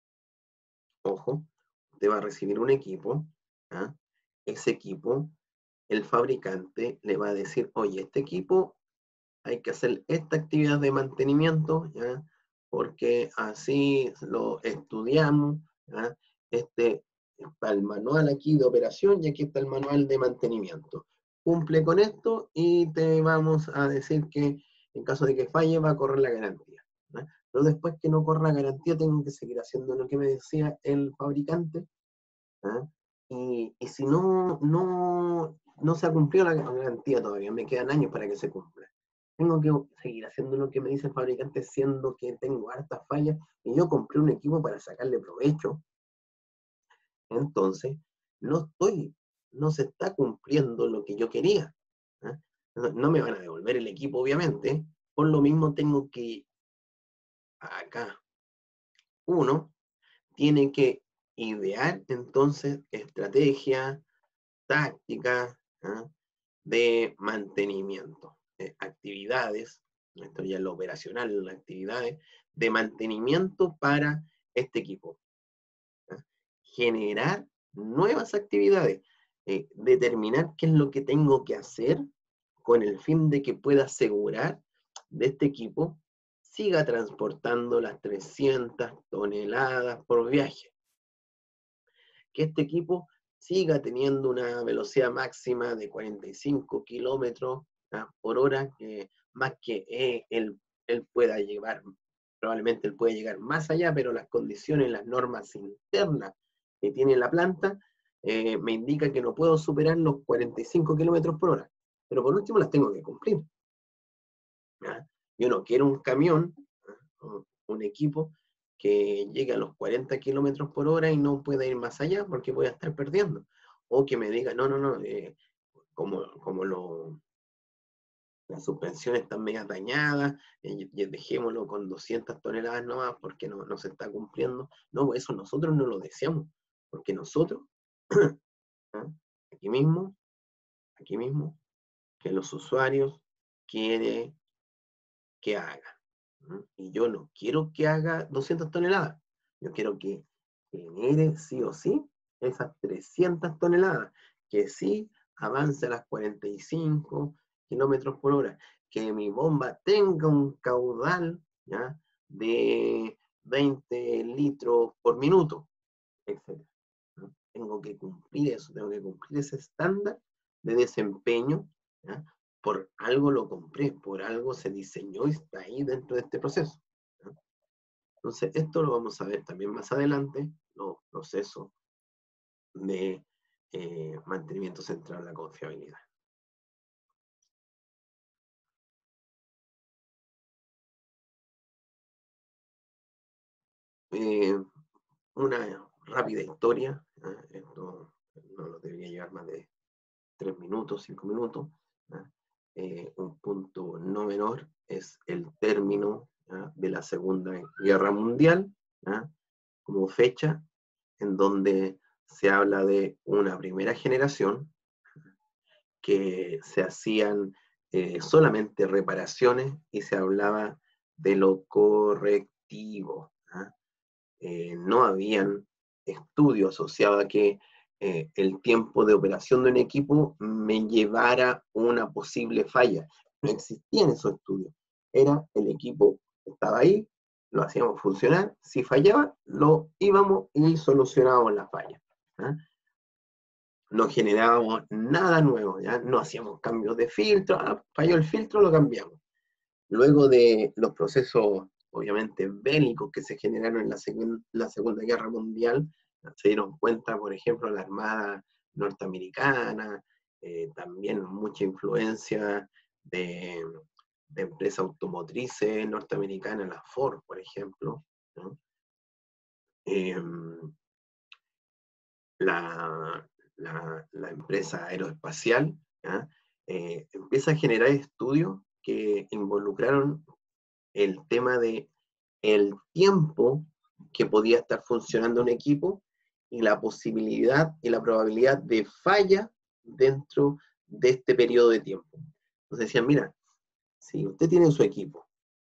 ojo, usted va a recibir un equipo, ¿ah? Ese equipo, el fabricante le va a decir, oye, este equipo hay que hacer esta actividad de mantenimiento, ¿ya? Porque así lo estudiamos, ¿ya? Este está el manual aquí de operación y aquí está el manual de mantenimiento. Cumple con esto y te vamos a decir que en caso de que falle va a correr la garantía, ¿ya? Pero después que no corra la garantía tengo que seguir haciendo lo que me decía el fabricante, ¿ya? Y, y si no, no, no se ha cumplido la garantía todavía, me quedan años para que se cumpla. Tengo que seguir haciendo lo que me dice el fabricante, siendo que tengo hartas fallas, y yo compré un equipo para sacarle provecho. Entonces, no estoy, no se está cumpliendo lo que yo quería, ¿eh? No, no me van a devolver el equipo, obviamente. Por lo mismo tengo que, acá, uno, tiene que idear entonces estrategia, táctica, ¿eh? De mantenimiento, eh, actividades, esto ya es lo operacional, las actividades de mantenimiento para este equipo. ¿Eh? Generar nuevas actividades, eh, determinar qué es lo que tengo que hacer con el fin de que pueda asegurar de este equipo siga transportando las trescientas toneladas por viaje. Que este equipo siga teniendo una velocidad máxima de cuarenta y cinco kilómetros por hora, que más que eh, él, él pueda llevar, probablemente él puede llegar más allá, pero las condiciones, las normas internas que tiene la planta, eh, me indica que no puedo superar los cuarenta y cinco kilómetros por hora, pero por último las tengo que cumplir. ¿Ya? Yo no quiero un camión, ¿no? Un equipo que llegue a los cuarenta kilómetros por hora y no pueda ir más allá porque voy a estar perdiendo. O que me diga, no, no, no, eh, como, como lo, las suspensiones están medio dañadas, eh, dejémoslo con doscientas toneladas nomás porque no, no se está cumpliendo. No, eso nosotros no lo deseamos, porque nosotros, ¿ah? aquí mismo, aquí mismo, que los usuarios quieren que haga. ¿Mm? Y yo no quiero que haga doscientas toneladas, yo quiero que genere sí o sí esas trescientas toneladas, que sí avance a las cuarenta y cinco kilómetros por hora, que mi bomba tenga un caudal, ¿ya?, de veinte litros por minuto, etcétera. ¿No? Tengo que cumplir eso, tengo que cumplir ese estándar de desempeño, ¿ya? Por algo lo compré, por algo se diseñó y está ahí dentro de este proceso, ¿ya? Entonces, esto lo vamos a ver también más adelante, los procesos de eh, mantenimiento central de la confiabilidad. Eh, una rápida historia, ¿eh? Esto no lo debería llevar más de tres minutos, cinco minutos, ¿eh? Eh, un punto no menor es el término, ¿ya?, de la Segunda Guerra Mundial, ¿ya?, como fecha en donde se habla de una primera generación que se hacían eh, solamente reparaciones y se hablaba de lo correctivo, ¿ya? Eh, no habían estudios asociados a que eh, el tiempo de operación de un equipo me llevara una posible falla. No existían esos estudios. Era el equipo que estaba ahí, lo hacíamos funcionar, si fallaba, lo íbamos y solucionábamos la falla, ¿eh? No generábamos nada nuevo, ¿ya? No hacíamos cambios de filtro, ah, falló el filtro, lo cambiamos. Luego de los procesos obviamente bélicos que se generaron en la, segun, la Segunda Guerra Mundial, se dieron cuenta, por ejemplo, la Armada norteamericana, eh, también mucha influencia de, de empresas automotrices norteamericanas, la Ford, por ejemplo, ¿no? Eh, la, la, la, empresa aeroespacial, eh, empieza a generar estudios que involucraron el tema de el tiempo que podía estar funcionando un equipo y la posibilidad y la probabilidad de falla dentro de este periodo de tiempo. Entonces decían, mira, si usted tiene su equipo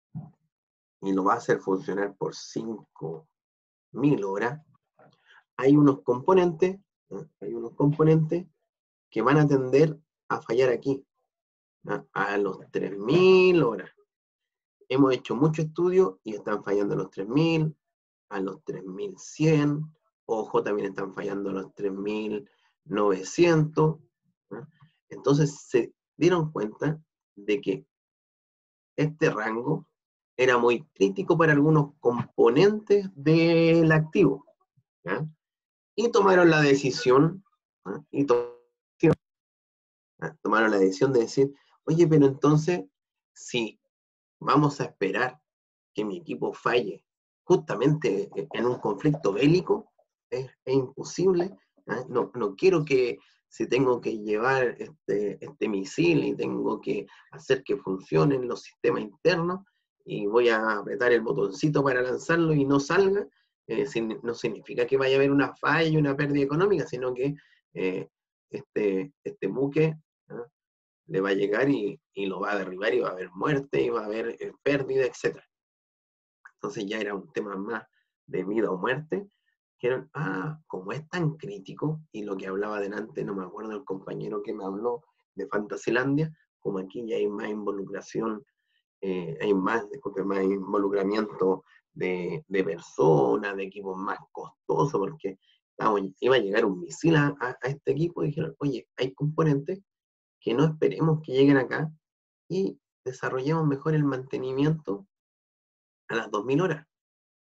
y lo va a hacer funcionar por cinco mil horas, hay unos componentes, ¿no? hay unos componentes que van a tender a fallar aquí, ¿no? a los tres mil horas. Hemos hecho mucho estudio y están fallando a los tres mil, a los tres mil cien, ojo, también están fallando a los tres mil novecientos. ¿no? Entonces se dieron cuenta de que este rango era muy crítico para algunos componentes del activo. ¿ya? Y tomaron la decisión, ¿no? y to tomaron la decisión de decir, oye, pero entonces, si vamos a esperar que mi equipo falle justamente en un conflicto bélico, es, es imposible. ¿eh? No, no quiero que si tengo que llevar este, este misil y tengo que hacer que funcionen los sistemas internos y voy a apretar el botoncito para lanzarlo y no salga, eh, sin, no significa que vaya a haber una falla y una pérdida económica, sino que eh, este, este buque ¿eh? le va a llegar y, y lo va a derribar y va a haber muerte y va a haber eh, pérdida, etcétera. Entonces ya era un tema más de vida o muerte, que eran, ah, como es tan crítico, y lo que hablaba delante, no me acuerdo el compañero que me habló de Fantasylandia, como aquí ya hay más involucración, eh, hay más, disculpe, más involucramiento de, de personas, de equipos más costosos, porque vamos, iba a llegar un misil a, a, a este equipo y dijeron, oye, hay componentes que no esperemos que lleguen acá y desarrollemos mejor el mantenimiento a las dos mil horas.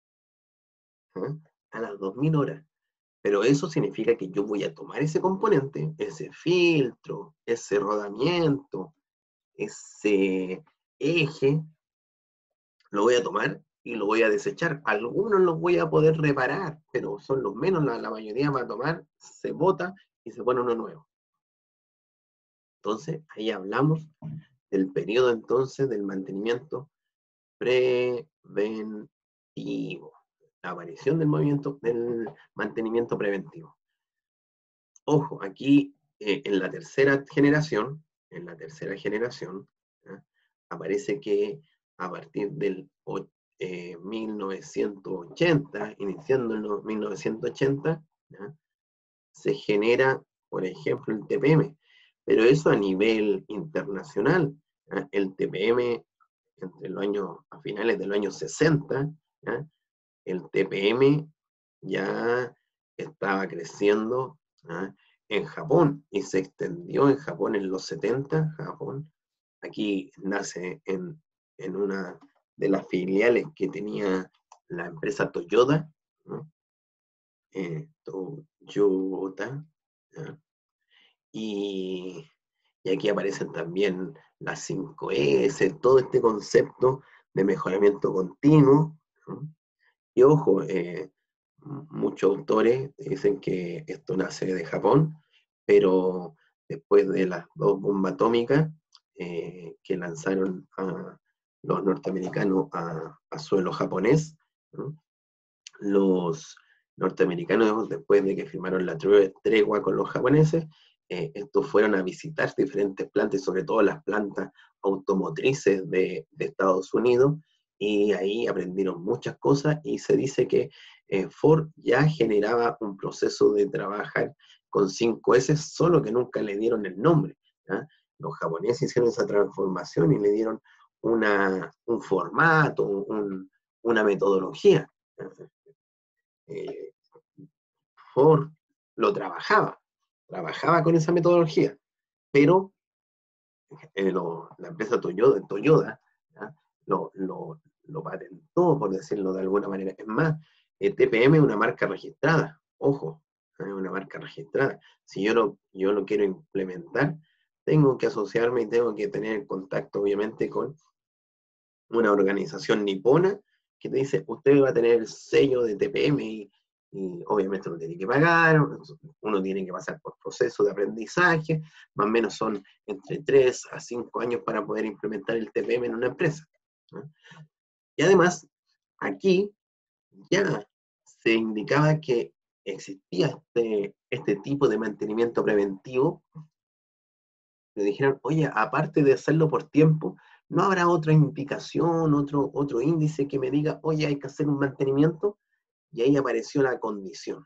¿eh? A las dos mil horas. Pero eso significa que yo voy a tomar ese componente, ese filtro, ese rodamiento, ese eje, lo voy a tomar y lo voy a desechar. Algunos los voy a poder reparar, pero son los menos, la, la mayoría va a tomar, se bota y se pone uno nuevo. Entonces, ahí hablamos del periodo entonces del mantenimiento preventivo, la aparición del movimiento del mantenimiento preventivo. Ojo, aquí eh, en la tercera generación, en la tercera generación, ¿eh? aparece que a partir del eh, mil novecientos ochenta, iniciando en los mil novecientos ochenta, ¿eh? se genera, por ejemplo, el T P M, pero eso a nivel internacional. ¿eh? El T P M entre los años, a finales de los años sesenta, ¿ya? el T P M ya estaba creciendo ¿ya? en Japón y se extendió en Japón en los setenta. Japón aquí nace en, en una de las filiales que tenía la empresa Toyota, ¿no? eh, Toyota, ¿ya? Y, y aquí aparecen también las cinco ese, todo este concepto de mejoramiento continuo. ¿no? Y ojo, eh, muchos autores dicen que esto nace de Japón, pero después de las dos bombas atómicas eh, que lanzaron a los norteamericanos a, a suelo japonés, ¿no? los norteamericanos, después de que firmaron la tregua con los japoneses, eh, estos fueron a visitar diferentes plantas, y sobre todo las plantas automotrices de, de Estados Unidos, y ahí aprendieron muchas cosas, y se dice que eh, Ford ya generaba un proceso de trabajar con cinco ese, solo que nunca le dieron el nombre. ¿ya? Los japoneses hicieron esa transformación y le dieron una, un formato, un, una metodología. Eh, Ford lo trabajaba, trabajaba con esa metodología, pero eh, lo, la empresa Toyota, Toyota ¿ya? Lo, lo, lo patentó, por decirlo de alguna manera. Es más, eh, T P M es una marca registrada, ojo, es una marca registrada. Si yo lo, yo lo quiero implementar, tengo que asociarme y tengo que tener contacto, obviamente, con una organización nipona que te dice, usted va a tener el sello de T P M y, y obviamente uno tiene que pagar, uno tiene que pasar por proceso de aprendizaje, más o menos son entre tres a cinco años para poder implementar el T P M en una empresa, ¿no? Y además, aquí ya se indicaba que existía este, este tipo de mantenimiento preventivo. Le dijeron, oye, aparte de hacerlo por tiempo, ¿no habrá otra indicación, otro, otro índice que me diga, oye, hay que hacer un mantenimiento? Y ahí apareció la condición,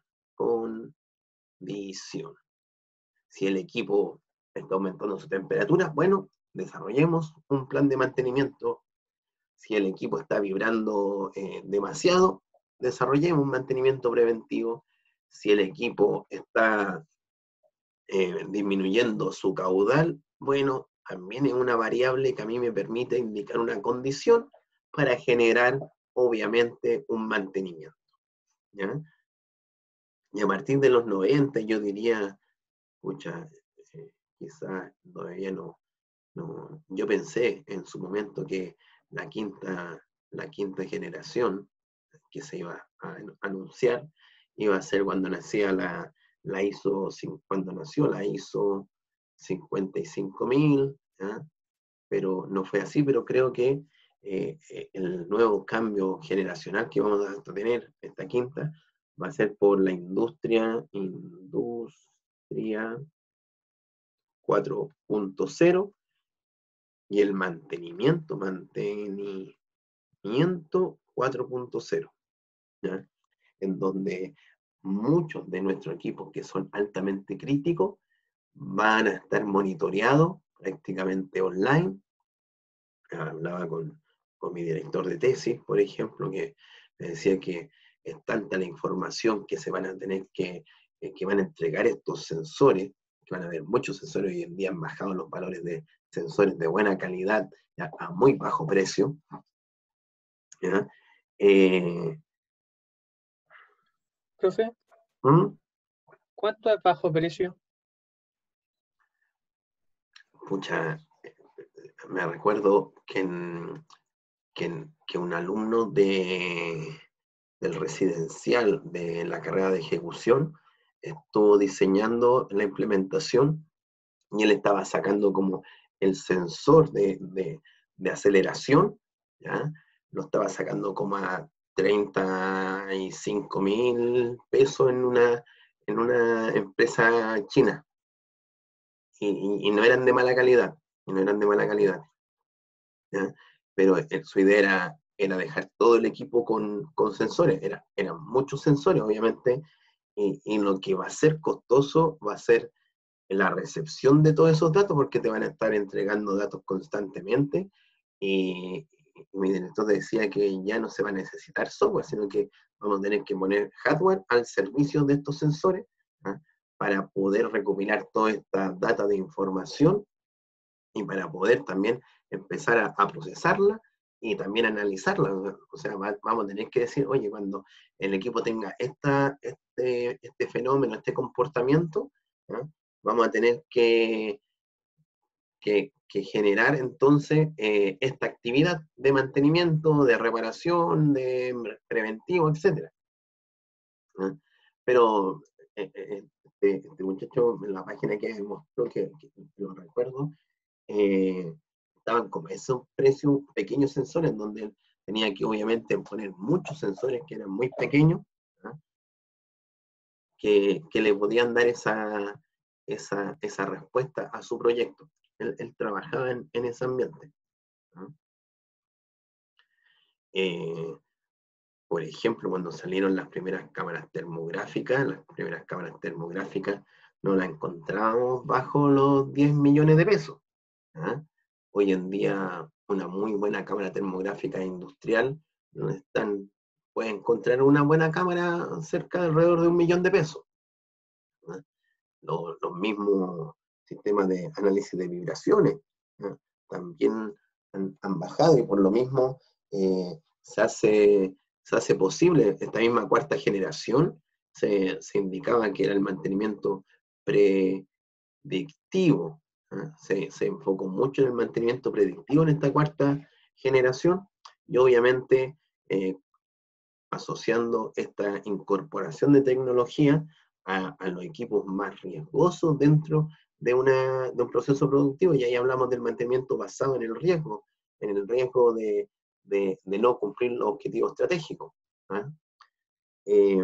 condición. Si el equipo está aumentando su temperatura, bueno, desarrollemos un plan de mantenimiento. Si el equipo está vibrando eh, demasiado, desarrollemos un mantenimiento preventivo. Si el equipo está eh, disminuyendo su caudal, bueno, también es una variable que a mí me permite indicar una condición para generar, obviamente, un mantenimiento, ¿ya? Y a partir de los noventa, yo diría, escucha, eh, quizás todavía no, no, yo pensé en su momento que la quinta, la quinta generación que se iba a anunciar iba a ser cuando nacía la, la ISO, cuando nació la ISO cincuenta y cinco mil, ¿ya? Pero no fue así, pero creo que eh, el nuevo cambio generacional que vamos a tener, esta quinta, va a ser por la industria, industria cuatro punto cero y el mantenimiento, mantenimiento cuatro punto cero, ¿ya? En donde muchos de nuestros equipos que son altamente críticos van a estar monitoreados prácticamente online. Hablaba con, con mi director de tesis, por ejemplo, que me decía que es tanta la información que se van a tener que, eh, que van a entregar estos sensores, que van a haber muchos sensores. Hoy en día han bajado los valores de sensores de buena calidad ya, a muy bajo precio, ¿ya? Eh, Profe, ¿Mm? ¿cuánto es bajo precio? Pucha, me recuerdo que, en, que, en, que un alumno de, del residencial de la carrera de ejecución estuvo diseñando la implementación y él estaba sacando como el sensor de, de, de aceleración, ¿ya? Lo estaba sacando como a treinta y cinco mil pesos en una, en una empresa china. Y, y, y no eran de mala calidad, y no eran de mala calidad, ¿ya? Pero eh, su idea era, era dejar todo el equipo con, con sensores, era, eran muchos sensores, obviamente, y, y lo que va a ser costoso va a ser la recepción de todos esos datos, porque te van a estar entregando datos constantemente, y, y mi director decía que ya no se va a necesitar software, sino que vamos a tener que poner hardware al servicio de estos sensores, ¿ah? Para poder recopilar toda esta data de información y para poder también empezar a, a procesarla y también analizarla. O sea, va, vamos a tener que decir, oye, cuando el equipo tenga esta, este, este fenómeno, este comportamiento, ¿no? Vamos a tener que, que, que generar entonces eh, esta actividad de mantenimiento, de reparación, de preventivo, etcétera, ¿no? Pero eh, eh, este, este muchacho en la página que mostró, que, que lo recuerdo, eh, estaban como esos precios, pequeños sensores, donde tenía que obviamente poner muchos sensores que eran muy pequeños, ¿no? que, que le podían dar esa, esa, esa respuesta a su proyecto. Él, él trabajaba en, en ese ambiente, ¿no? Eh, por ejemplo, cuando salieron las primeras cámaras termográficas, las primeras cámaras termográficas no las encontramos bajo los diez millones de pesos, ¿ah? Hoy en día una muy buena cámara termográfica industrial no están, puede encontrar una buena cámara cerca de alrededor de un millón de pesos, ¿ah? Los, los mismos sistemas de análisis de vibraciones, ¿ah? También han, han, bajado y por lo mismo eh, se hace, se hace posible. Esta misma cuarta generación se, se indicaba que era el mantenimiento predictivo. ¿eh? Se, se enfocó mucho en el mantenimiento predictivo en esta cuarta generación, y obviamente eh, asociando esta incorporación de tecnología a, a los equipos más riesgosos dentro de, una, de un proceso productivo, y ahí hablamos del mantenimiento basado en el riesgo, en el riesgo de, de, de no cumplir los objetivos estratégicos. ¿eh? Eh,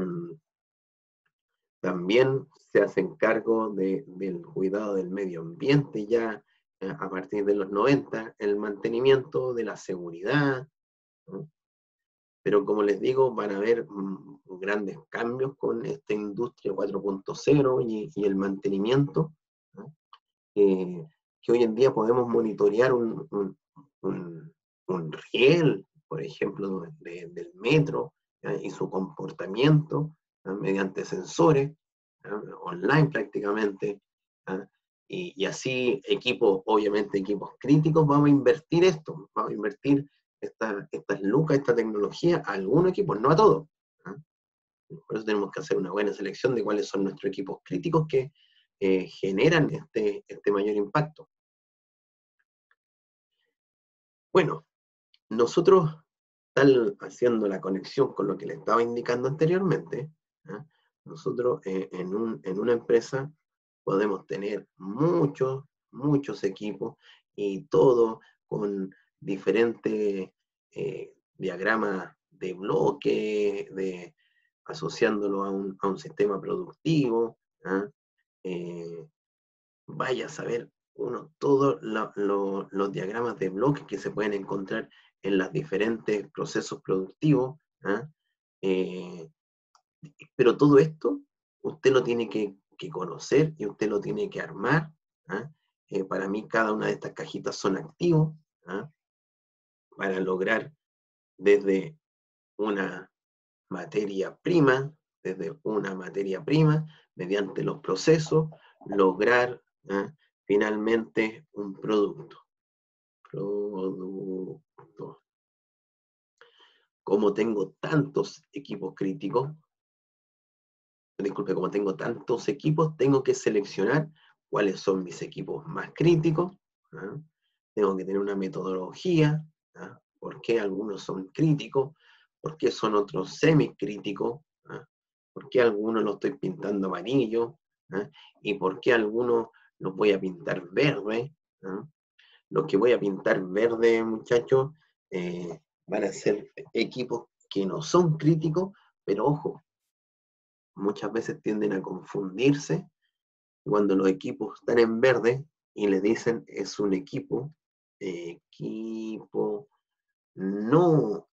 también se hacen cargo de, del cuidado del medio ambiente ya eh, a partir de los noventa, el mantenimiento de la seguridad, ¿no? Pero como les digo, van a haber mm, grandes cambios con esta industria cuatro punto cero y, y el mantenimiento, ¿no? eh, que hoy en día podemos monitorear un, un, un, un riel, por ejemplo, de, del metro, ¿ya? Y su comportamiento, ¿ya? Mediante sensores, ¿ya? Online prácticamente, ¿ya? Y, y así equipos, obviamente equipos críticos, vamos a invertir esto, vamos a invertir esta, estas lucas, esta tecnología a algunos equipos, no a todos. ¿Ya? Por eso tenemos que hacer una buena selección de cuáles son nuestros equipos críticos que eh, generan este, este mayor impacto. Bueno, nosotros, tal haciendo la conexión con lo que le estaba indicando anteriormente, ¿eh? nosotros eh, en, un, en una empresa podemos tener muchos, muchos equipos y todo con diferentes eh, diagramas de bloque, de, asociándolo a un, a un sistema productivo. ¿eh? Eh, vaya a saber uno todos lo, lo, los diagramas de bloques que se pueden encontrar en los diferentes procesos productivos. ¿eh? Eh, pero todo esto usted lo tiene que, que, conocer y usted lo tiene que armar. ¿eh? Eh, para mí cada una de estas cajitas son activos ¿eh? para lograr desde una materia prima, desde una materia prima, mediante los procesos, lograr ¿eh? finalmente un producto. Producto. Como tengo tantos equipos críticos, disculpe, como tengo tantos equipos, tengo que seleccionar cuáles son mis equipos más críticos. ¿eh? Tengo que tener una metodología, ¿eh? por qué algunos son críticos, por qué son otros semicríticos, ¿eh? por qué algunos los estoy pintando amarillo, ¿eh? y por qué algunos los voy a pintar verde. ¿eh? Los que voy a pintar verde, muchachos, eh, van a ser equipos que no son críticos, pero ojo, muchas veces tienden a confundirse cuando los equipos están en verde y le dicen es un equipo, eh, equipo no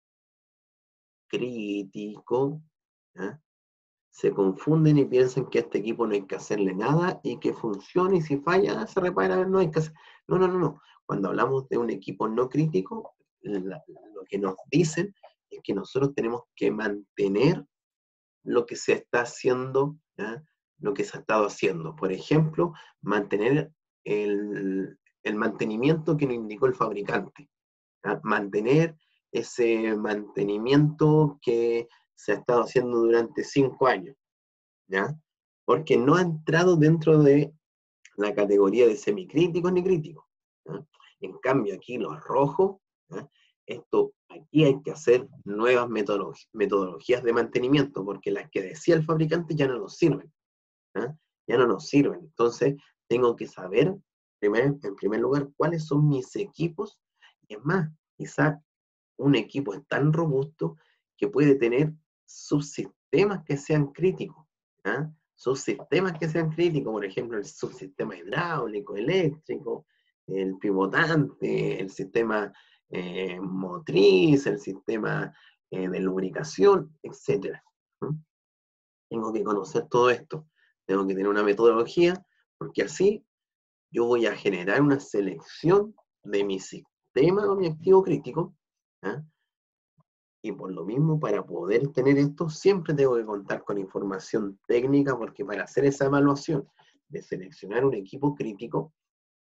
crítico, ¿eh? Se confunden y piensan que a este equipo no hay que hacerle nada y que funcione y si falla se repara, no hay que hacer. No, no, no, no. Cuando hablamos de un equipo no crítico, la, lo que nos dicen es que nosotros tenemos que mantener lo que se está haciendo, ¿ya? Lo que se ha estado haciendo. Por ejemplo, mantener el, el mantenimiento que nos indicó el fabricante. ¿Ya? Mantener ese mantenimiento que se ha estado haciendo durante cinco años, ¿ya? Porque no ha entrado dentro de la categoría de semicríticos ni críticos. ¿Ya? En cambio, aquí los rojos, ¿ya? Esto, aquí hay que hacer nuevas metodolog metodologías de mantenimiento, porque las que decía el fabricante ya no nos sirven. ¿Ya? Ya no nos sirven. Entonces, tengo que saber, primer, en primer lugar, cuáles son mis equipos, y es más, quizá un equipo es tan robusto que puede tener subsistemas que sean críticos. ¿eh? Subsistemas que sean críticos, por ejemplo, el subsistema hidráulico, eléctrico, el pivotante, el sistema eh, motriz, el sistema eh, de lubricación, etcétera. ¿eh? Tengo que conocer todo esto. Tengo que tener una metodología, porque así yo voy a generar una selección de mi sistema o mi activo crítico. ¿eh? Y por lo mismo, para poder tener esto, siempre tengo que contar con información técnica, porque para hacer esa evaluación de seleccionar un equipo crítico,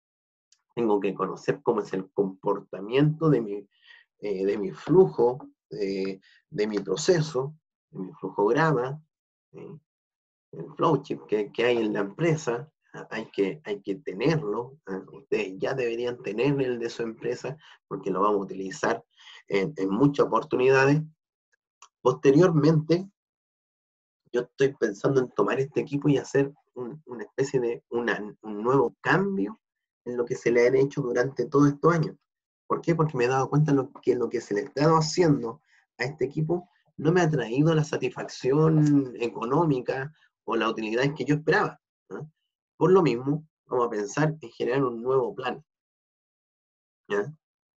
tengo que conocer cómo es el comportamiento de mi, eh, de mi flujo de, de mi proceso, de mi flujograma, ¿sí? El flowchart que, que hay en la empresa, hay que, hay que tenerlo. ¿eh? Ustedes ya deberían tener el de su empresa, porque lo vamos a utilizar en, en muchas oportunidades. Posteriormente, yo estoy pensando en tomar este equipo y hacer un, una especie de una, un nuevo cambio en lo que se le han hecho durante todos estos años. ¿Por qué? Porque me he dado cuenta lo que lo que se le está haciendo a este equipo no me ha traído la satisfacción económica o las utilidades que yo esperaba, ¿no? Por lo mismo, vamos a pensar en generar un nuevo plan, ¿ya?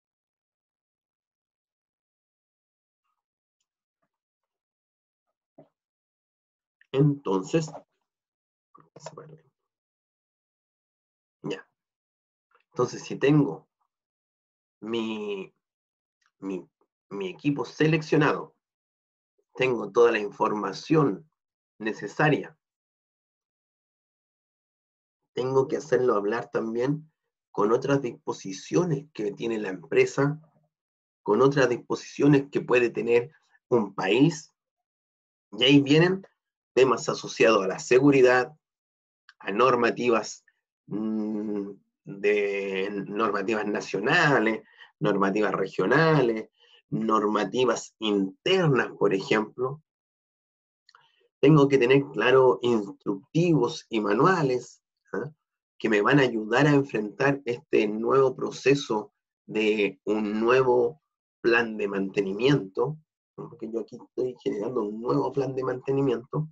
Entonces, ya. Entonces, si tengo mi, mi, mi equipo seleccionado, tengo toda la información necesaria, tengo que hacerlo hablar también con otras disposiciones que tiene la empresa, con otras disposiciones que puede tener un país, y ahí vienen temas asociados a la seguridad, a normativas mmm, de normativas nacionales, normativas regionales, normativas internas, por ejemplo. Tengo que tener claro instructivos y manuales, ¿eh? que me van a ayudar a enfrentar este nuevo proceso de un nuevo plan de mantenimiento, ¿no? Porque yo aquí estoy generando un nuevo plan de mantenimiento.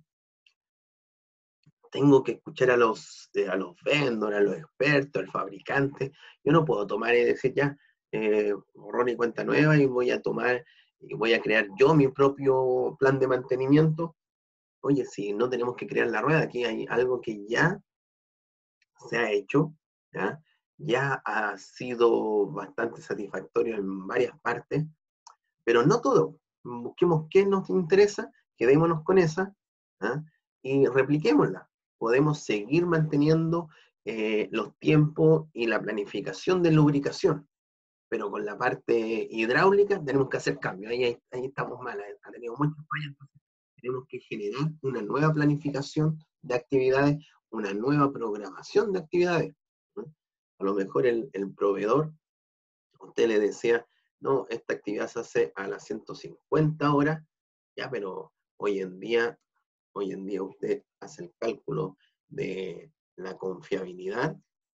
Tengo que escuchar a los, eh, a los vendors, a los expertos, al fabricante. Yo no puedo tomar y decir ya, eh, borrón y cuenta nueva y voy a tomar y voy a crear yo mi propio plan de mantenimiento. Oye, si no tenemos que crear la rueda, aquí hay algo que ya se ha hecho, ¿ya? Ya ha sido bastante satisfactorio en varias partes, pero no todo. Busquemos qué nos interesa, quedémonos con esa, ¿ya? Y repliquémosla. Podemos seguir manteniendo eh, los tiempos y la planificación de lubricación, pero con la parte hidráulica tenemos que hacer cambios. Ahí, ahí, ahí estamos mal, ha tenido muchos fallos, entonces tenemos que generar una nueva planificación de actividades, una nueva programación de actividades, ¿no? A lo mejor el, el proveedor, usted le decía, no, esta actividad se hace a las ciento cincuenta horas, ya, pero hoy en día, hoy en día usted hace el cálculo de la confiabilidad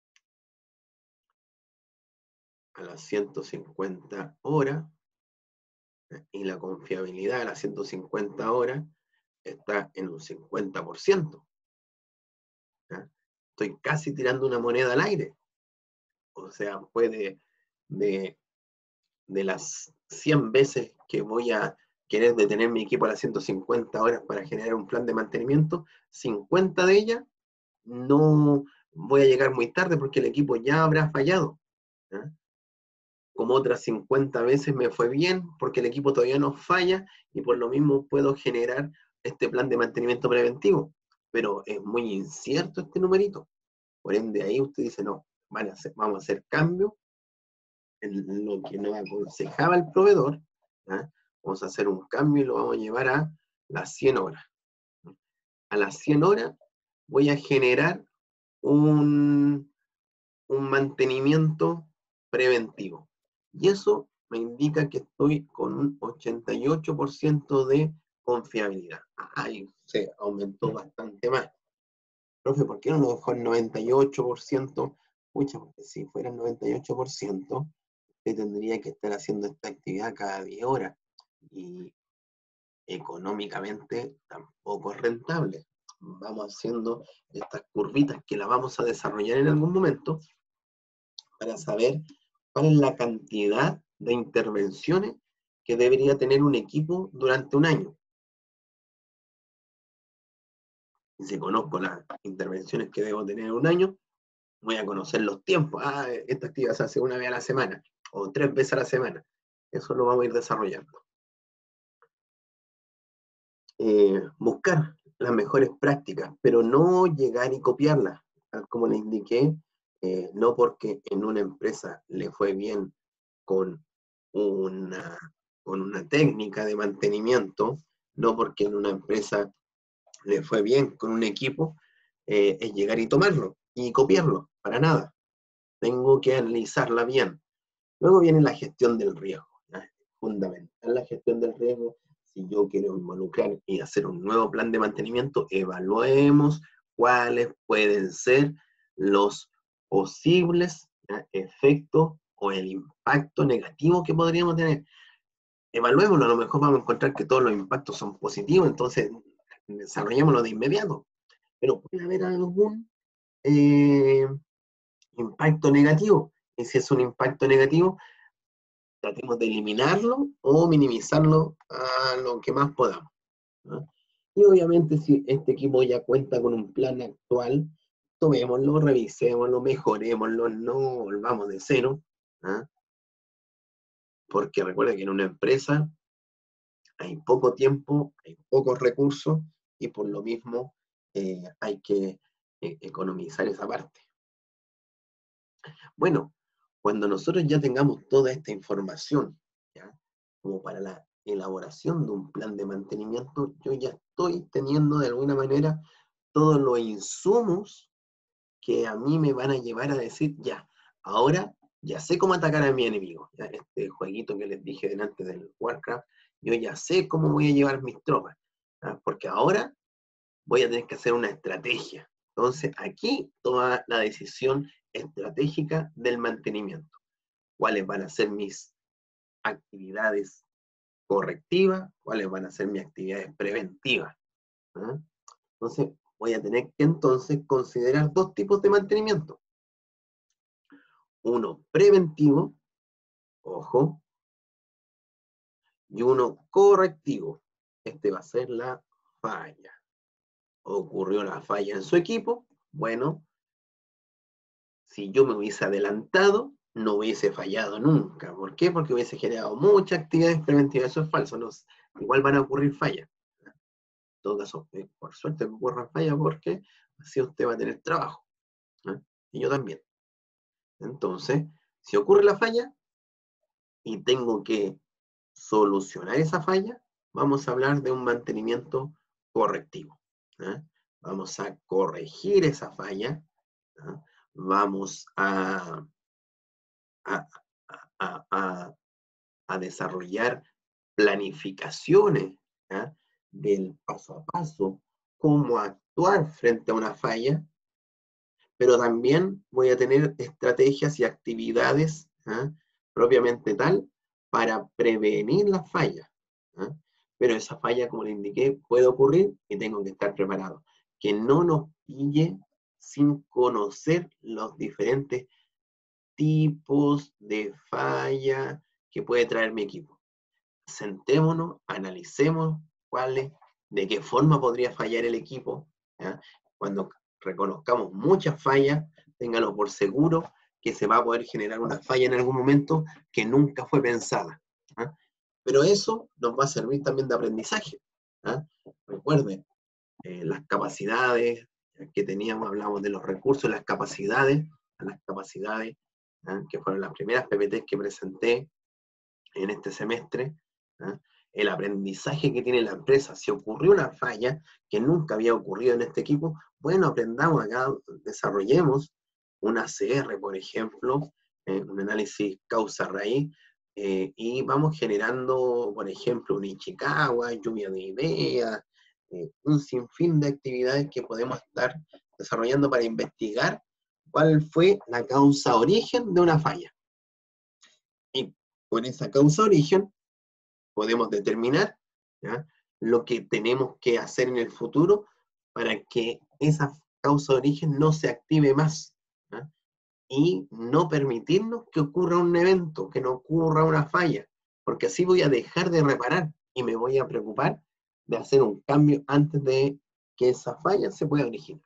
a las ciento cincuenta horas, y la confiabilidad a las ciento cincuenta horas está en un cincuenta por ciento. ¿Ya? Estoy casi tirando una moneda al aire. O sea, puede de, de las cien veces que voy a querer detener mi equipo a las ciento cincuenta horas para generar un plan de mantenimiento, cincuenta de ellas no voy a llegar muy tarde porque el equipo ya habrá fallado. ¿Ya? Como otras cincuenta veces me fue bien porque el equipo todavía no falla y por lo mismo puedo generar este plan de mantenimiento preventivo. Pero es muy incierto este numerito. Por ende, ahí usted dice, no, van a hacer, vamos a hacer cambios en lo que nos aconsejaba el proveedor. ¿Ya? Vamos a hacer un cambio y lo vamos a llevar a las cien horas. A las cien horas voy a generar un, un mantenimiento preventivo. Y eso me indica que estoy con un ochenta y ocho por ciento de confiabilidad. Ay, se aumentó bastante más. Profe, ¿por qué no lo dejó en noventa y ocho por ciento? Pucha, porque si fuera el noventa y ocho por ciento, usted tendría que estar haciendo esta actividad cada diez horas. Y económicamente tampoco es rentable. Vamos haciendo estas curvitas que las vamos a desarrollar en algún momento para saber cuál es la cantidad de intervenciones que debería tener un equipo durante un año. Y si conozco las intervenciones que debo tener en un año, voy a conocer los tiempos. Ah, esta actividad se hace una vez a la semana o tres veces a la semana. Eso lo vamos a ir desarrollando. Eh, buscar las mejores prácticas, pero no llegar y copiarlas. Como les indiqué, eh, no porque en una empresa le fue bien con una con una técnica de mantenimiento, no porque en una empresa le fue bien con un equipo, eh, es llegar y tomarlo y copiarlo, para nada. Tengo que analizarla bien. Luego viene la gestión del riesgo. ¿Ya? Es fundamental la gestión del riesgo. Si yo quiero involucrar y hacer un nuevo plan de mantenimiento, evaluemos cuáles pueden ser los posibles, ¿ya?, efectos o el impacto negativo que podríamos tener. Evaluémoslo, a lo mejor vamos a encontrar que todos los impactos son positivos, entonces desarrollémoslo de inmediato. Pero puede haber algún eh, impacto negativo. Y si es un impacto negativo, tratemos de eliminarlo o minimizarlo a lo que más podamos, ¿no? Y obviamente si este equipo ya cuenta con un plan actual, tomémoslo, revisémoslo, mejorémoslo, no volvamos de cero, ¿no? Porque recuerda que en una empresa hay poco tiempo, hay pocos recursos, y por lo mismo eh, hay que eh, economizar esa parte. Bueno, cuando nosotros ya tengamos toda esta información, ¿ya?, como para la elaboración de un plan de mantenimiento, yo ya estoy teniendo de alguna manera todos los insumos que a mí me van a llevar a decir, ya, ahora ya sé cómo atacar a mi enemigo. ¿Ya? Este jueguito que les dije delante del Warcraft, yo ya sé cómo voy a llevar mis tropas, ¿ya? Porque ahora voy a tener que hacer una estrategia. Entonces, aquí toma la decisión estratégica del mantenimiento. ¿Cuáles van a ser mis actividades correctivas? ¿Cuáles van a ser mis actividades preventivas? ¿Ah? Entonces, voy a tener que entonces considerar dos tipos de mantenimiento. Uno preventivo, ojo, y uno correctivo. Este va a ser la falla. Ocurrió la falla en su equipo, bueno, si yo me hubiese adelantado, no hubiese fallado nunca. ¿Por qué? Porque hubiese generado muchas actividades preventivas. Eso es falso, no, igual van a ocurrir fallas. En todo caso, eh, por suerte que ocurran fallas, porque así usted va a tener trabajo, ¿eh? Y yo también. Entonces, si ocurre la falla y tengo que solucionar esa falla, vamos a hablar de un mantenimiento correctivo, ¿eh? Vamos a corregir esa falla, ¿eh? Vamos a, a, a, a, a desarrollar planificaciones, ¿eh?, del paso a paso, cómo actuar frente a una falla, pero también voy a tener estrategias y actividades, ¿eh?, propiamente tal, para prevenir la falla, ¿eh? Pero esa falla, como le indiqué, puede ocurrir y tengo que estar preparado. Que no nos pille sin conocer los diferentes tipos de falla que puede traer mi equipo. Sentémonos, analicemos cuáles, de qué forma podría fallar el equipo, ¿ya? Cuando reconozcamos muchas fallas, téngalo por seguro que se va a poder generar una falla en algún momento que nunca fue pensada, ¿ya? Pero eso nos va a servir también de aprendizaje, ¿ya? Recuerden, eh, las capacidades que teníamos, hablamos de los recursos, las capacidades, las capacidades, ¿ya?, que fueron las primeras P P Ts que presenté en este semestre, ¿eh? El aprendizaje que tiene la empresa. Si ocurrió una falla que nunca había ocurrido en este equipo, bueno, aprendamos acá, desarrollemos una C R, por ejemplo, eh, un análisis causa-raíz, eh, y vamos generando, por ejemplo, un Ichikawa, lluvia de ideas, eh, un sinfín de actividades que podemos estar desarrollando para investigar cuál fue la causa-origen de una falla. Y con esa causa-origen podemos determinar, ¿ya?, lo que tenemos que hacer en el futuro para que esa causa-origen no se active más, ¿ya?, y no permitirnos que ocurra un evento, que no ocurra una falla, porque así voy a dejar de reparar y me voy a preocupar de hacer un cambio antes de que esa falla se pueda originar.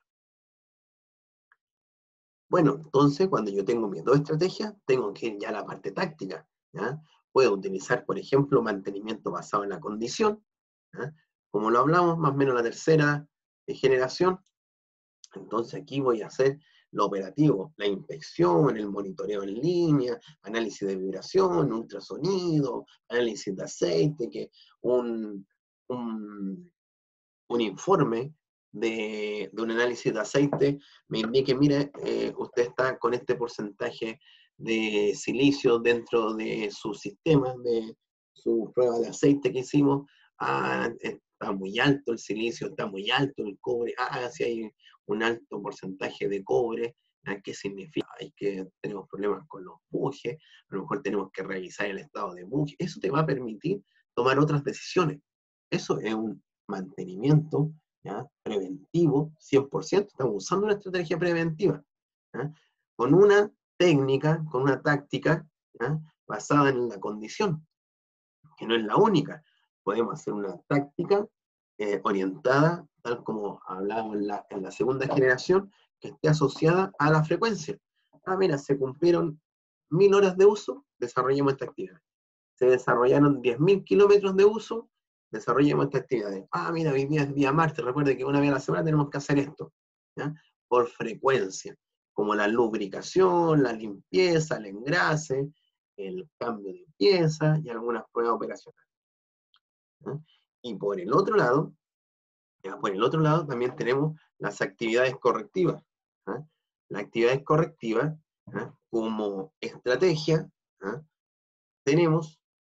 Bueno, entonces cuando yo tengo mis dos estrategias, tengo que ir ya a la parte táctica, ¿ya? Puedo utilizar, por ejemplo, mantenimiento basado en la condición, ¿ya?, como lo hablamos, más o menos la tercera generación. Entonces aquí voy a hacer lo operativo, la inspección, el monitoreo en línea, análisis de vibración, ultrasonido, análisis de aceite, que un, un, un informe de, de un análisis de aceite me indique, mire, eh, usted está con este porcentaje de silicio dentro de su sistema, de su prueba de aceite que hicimos, ah, está muy alto el silicio, está muy alto el cobre, ah, si hay un alto porcentaje de cobre, ¿ah? ¿Qué significa? Hay que tenemos problemas con los bujes, a lo mejor tenemos que revisar el estado de buje, eso te va a permitir tomar otras decisiones. Eso es un mantenimiento, ¿ya? Preventivo, cien por ciento, estamos usando una estrategia preventiva, ¿ya? Con una técnica, con una táctica, ¿ya? Basada en la condición, que no es la única. Podemos hacer una táctica eh, orientada, tal como hablábamos en la, en la segunda generación, que esté asociada a la frecuencia. Ah, mira, se cumplieron mil horas de uso, desarrollemos esta actividad. Se desarrollaron diez mil kilómetros de uso, desarrollemos esta actividad. Ah, mira, hoy día es día martes, recuerde que una vez a la semana tenemos que hacer esto, ¿ya? Por frecuencia, como la lubricación, la limpieza, el engrase, el cambio de pieza y algunas pruebas operacionales, ¿ya? Y por el otro lado, ya, por el otro lado también tenemos las actividades correctivas, ¿ya? Las actividades correctivas, ¿ya? Como estrategia, ¿ya? Tenemos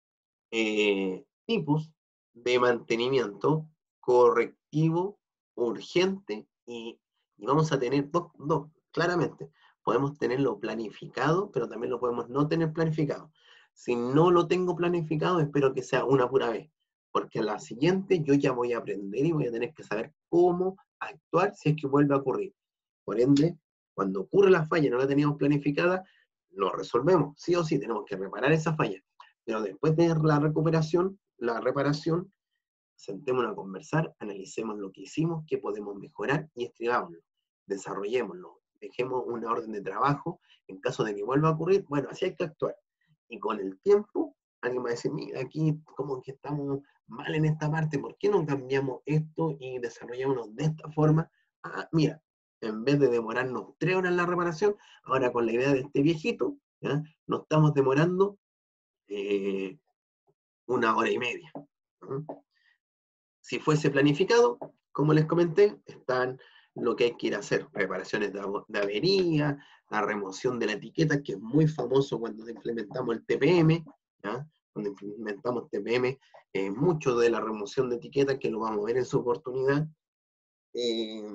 eh, tipos de mantenimiento correctivo, urgente, y, y vamos a tener dos, dos, claramente. Podemos tenerlo planificado, pero también lo podemos no tener planificado. Si no lo tengo planificado, espero que sea una pura vez, porque a la siguiente yo ya voy a aprender y voy a tener que saber cómo actuar si es que vuelve a ocurrir. Por ende, cuando ocurre la falla y no la teníamos planificada, lo resolvemos. Sí o sí, tenemos que reparar esa falla. Pero después de la recuperación, la reparación, sentémonos a conversar, analicemos lo que hicimos, qué podemos mejorar y escribámoslo, desarrollémoslo, dejemos una orden de trabajo en caso de que vuelva a ocurrir. Bueno, así hay que actuar. Y con el tiempo, alguien va a decir, mira, aquí como que estamos mal en esta parte, ¿por qué no cambiamos esto y desarrollamos de esta forma? Ah, mira, en vez de demorarnos tres horas en la reparación, ahora con la idea de este viejito, ¿ya? Nos estamos demorando eh, una hora y media. ¿no? Si fuese planificado, como les comenté, están lo que hay que ir a hacer, reparaciones de, de avería, la remoción de la etiqueta, que es muy famoso cuando implementamos el T P M, ¿ya? Cuando implementamos T P M, eh, mucho de la remoción de etiquetas, que lo vamos a ver en su oportunidad, eh,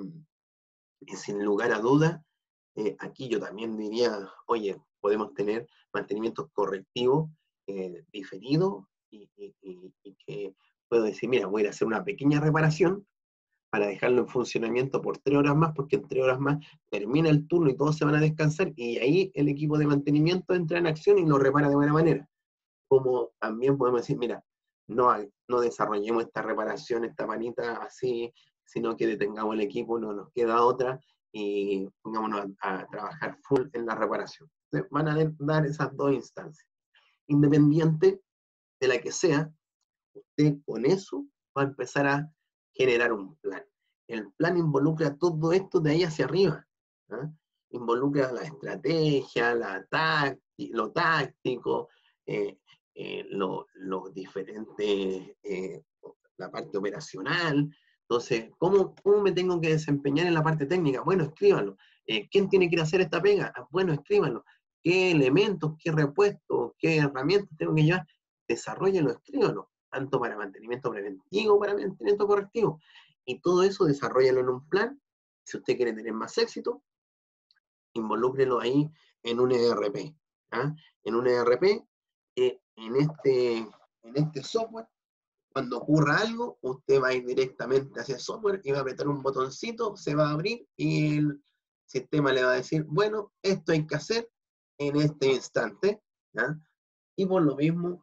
y sin lugar a duda, eh, aquí yo también diría, oye, podemos tener mantenimientos correctivos eh, diferidos, y, y, y, y que puedo decir, mira, voy a ir a hacer una pequeña reparación para dejarlo en funcionamiento por tres horas más, porque en tres horas más termina el turno y todos se van a descansar, y ahí el equipo de mantenimiento entra en acción y lo repara de buena manera. Como también podemos decir, mira, no, no desarrollemos esta reparación, esta manita así, sino que detengamos el equipo, no nos queda otra, y pongámonos a, a trabajar full en la reparación. Entonces, van a dar esas dos instancias. Independiente de la que sea, usted con eso va a empezar a generar un plan. El plan involucra todo esto de ahí hacia arriba. ¿eh? Involucra la estrategia, la tácti lo táctico, eh, eh, los lo diferentes, eh, la parte operacional. Entonces, ¿cómo, ¿cómo me tengo que desempeñar en la parte técnica? Bueno, escríbanlo. Eh, ¿Quién tiene que ir a hacer esta pega? Ah, bueno, escríbanlo. ¿Qué elementos, qué repuestos, qué herramientas tengo que llevar? Desarróllenlo, escríbanlo, tanto para mantenimiento preventivo como para mantenimiento correctivo. Y todo eso desarróllenlo en un plan. Si usted quiere tener más éxito, involúcrelo ahí en un E R P. ¿ah? En un E R P, eh, en, este, en este software, cuando ocurra algo, usted va a ir directamente hacia el software y va a apretar un botoncito, se va a abrir y el sistema le va a decir, bueno, esto hay que hacer en este instante. ¿ya? Y por lo mismo,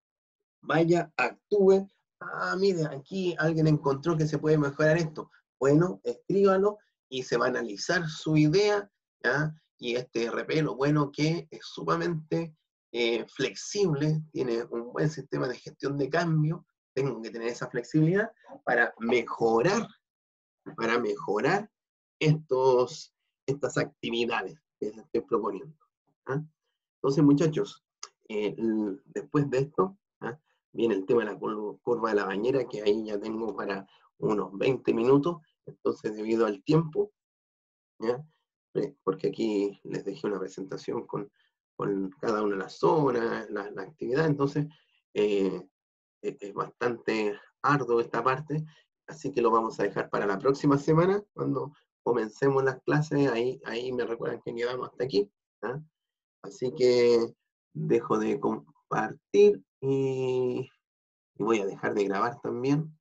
vaya, actúe. Ah, mire, aquí alguien encontró que se puede mejorar esto. Bueno, escríbalo y se va a analizar su idea, ¿ya? Y este E R P, lo bueno que es sumamente eh, flexible, tiene un buen sistema de gestión de cambio. Tengo que tener esa flexibilidad para mejorar, para mejorar estos, estas actividades que les estoy proponiendo. ¿Ah? Entonces, muchachos, eh, después de esto, ¿ah? Viene el tema de la curva de la bañera, que ahí ya tengo para unos veinte minutos, entonces debido al tiempo, ¿ya? Porque aquí les dejé una presentación con, con cada una de las zonas, la, la actividad, entonces eh, es bastante arduo esta parte, así que lo vamos a dejar para la próxima semana, cuando comencemos las clases, ahí, ahí me recuerdan que quedamos hasta aquí. ¿Ah? Así que dejo de compartir y, y voy a dejar de grabar también.